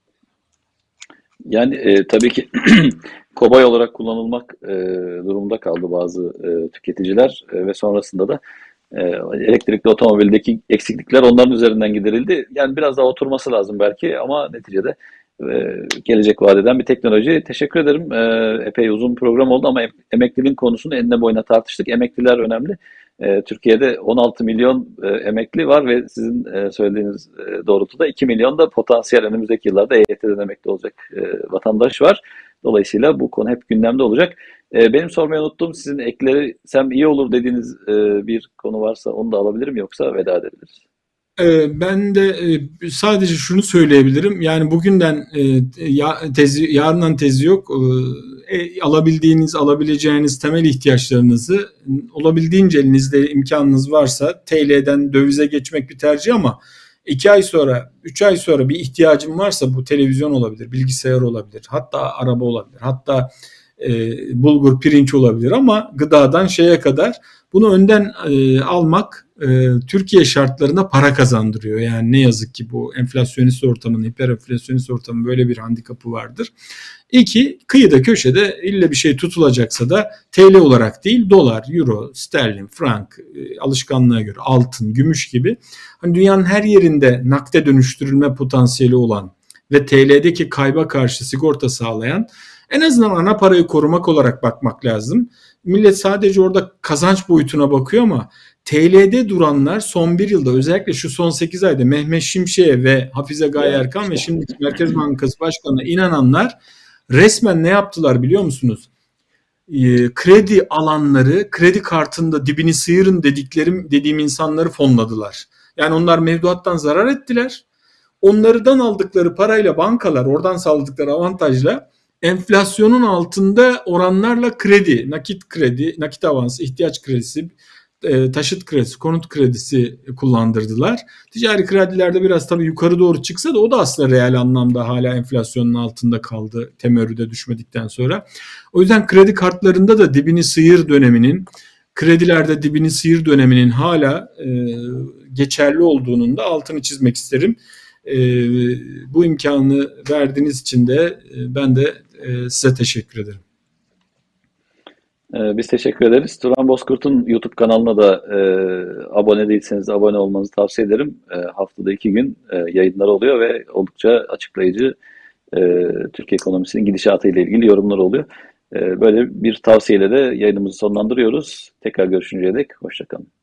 Yani e, tabii ki kobay olarak kullanılmak e, durumunda kaldı bazı e, tüketiciler e, ve sonrasında da e, elektrikli otomobildeki eksiklikler onların üzerinden giderildi. Yani biraz daha oturması lazım belki ama neticede e, gelecek vaat eden bir teknoloji. Teşekkür ederim. E, epey uzun program oldu ama em- emekliliğin konusunu enine boyuna tartıştık. Emekliler önemli. E, Türkiye'de on altı milyon e, emekli var ve sizin e, söylediğiniz e, doğrultuda iki milyon da potansiyel önümüzdeki yıllarda E Y T'den emekli olacak e, vatandaş var. Dolayısıyla bu konu hep gündemde olacak. E, benim sormayı unuttuğum, sizin eklersem iyi olur dediğiniz e, bir konu varsa onu da alabilirim, yoksa veda edebiliriz. Ee, Ben de e, sadece şunu söyleyebilirim. Yani bugünden e, ya, tezi, yarından tezi yok. Ee, e, alabildiğiniz, alabileceğiniz temel ihtiyaçlarınızı olabildiğince elinizde imkanınız varsa T L'den dövize geçmek bir tercih, ama iki ay sonra, üç ay sonra bir ihtiyacım varsa, bu televizyon olabilir, bilgisayar olabilir, hatta araba olabilir, hatta e, bulgur, pirinç olabilir, ama gıdadan şeye kadar bunu önden e, almak e, Türkiye şartlarında para kazandırıyor. Yani ne yazık ki bu enflasyonist ortamın, hiperenflasyonist ortamın böyle bir handikapı vardır. İki, kıyıda köşede ille bir şey tutulacaksa da T L olarak değil, dolar, euro, sterlin, frank, e, alışkanlığa göre altın, gümüş gibi hani dünyanın her yerinde nakde dönüştürülme potansiyeli olan ve T L'deki kayba karşı sigorta sağlayan en azından ana parayı korumak olarak bakmak lazım. Millet sadece orada kazanç boyutuna bakıyor, ama T L'de duranlar son bir yılda, özellikle şu son sekiz ayda Mehmet Şimşek'e ve Hafize Gaye Ya Erkan ve işte. şimdiki Merkez Bankası Başkanı'na inananlar resmen ne yaptılar biliyor musunuz? Ee, kredi alanları, kredi kartında dibini sıyırın dediklerim dediğim insanları fonladılar. Yani onlar mevduattan zarar ettiler. Onlardan aldıkları parayla bankalar, oradan sağladıkları avantajla enflasyonun altında oranlarla kredi, nakit kredi, nakit avansı, ihtiyaç kredisi, e, taşıt kredisi, konut kredisi kullandırdılar. Ticari kredilerde biraz tabii yukarı doğru çıksa da o da aslında reel anlamda hala enflasyonun altında kaldı, temerrüde düşmedikten sonra. O yüzden kredi kartlarında da dibini sıyır döneminin, kredilerde dibini sıyır döneminin hala e, geçerli olduğunun da altını çizmek isterim. E, Bu imkanı verdiğiniz için de e, ben de e, size teşekkür ederim. Ee, Biz teşekkür ederiz. Turan Bozkurt'un YouTube kanalına da e, abone değilseniz abone olmanızı tavsiye ederim. E, haftada iki gün e, yayınları oluyor ve oldukça açıklayıcı, e, Türkiye ekonomisinin gidişatı ile ilgili yorumlar oluyor. E, böyle bir tavsiyeyle de yayınımızı sonlandırıyoruz. Tekrar görüşünceye dek hoşça kalın.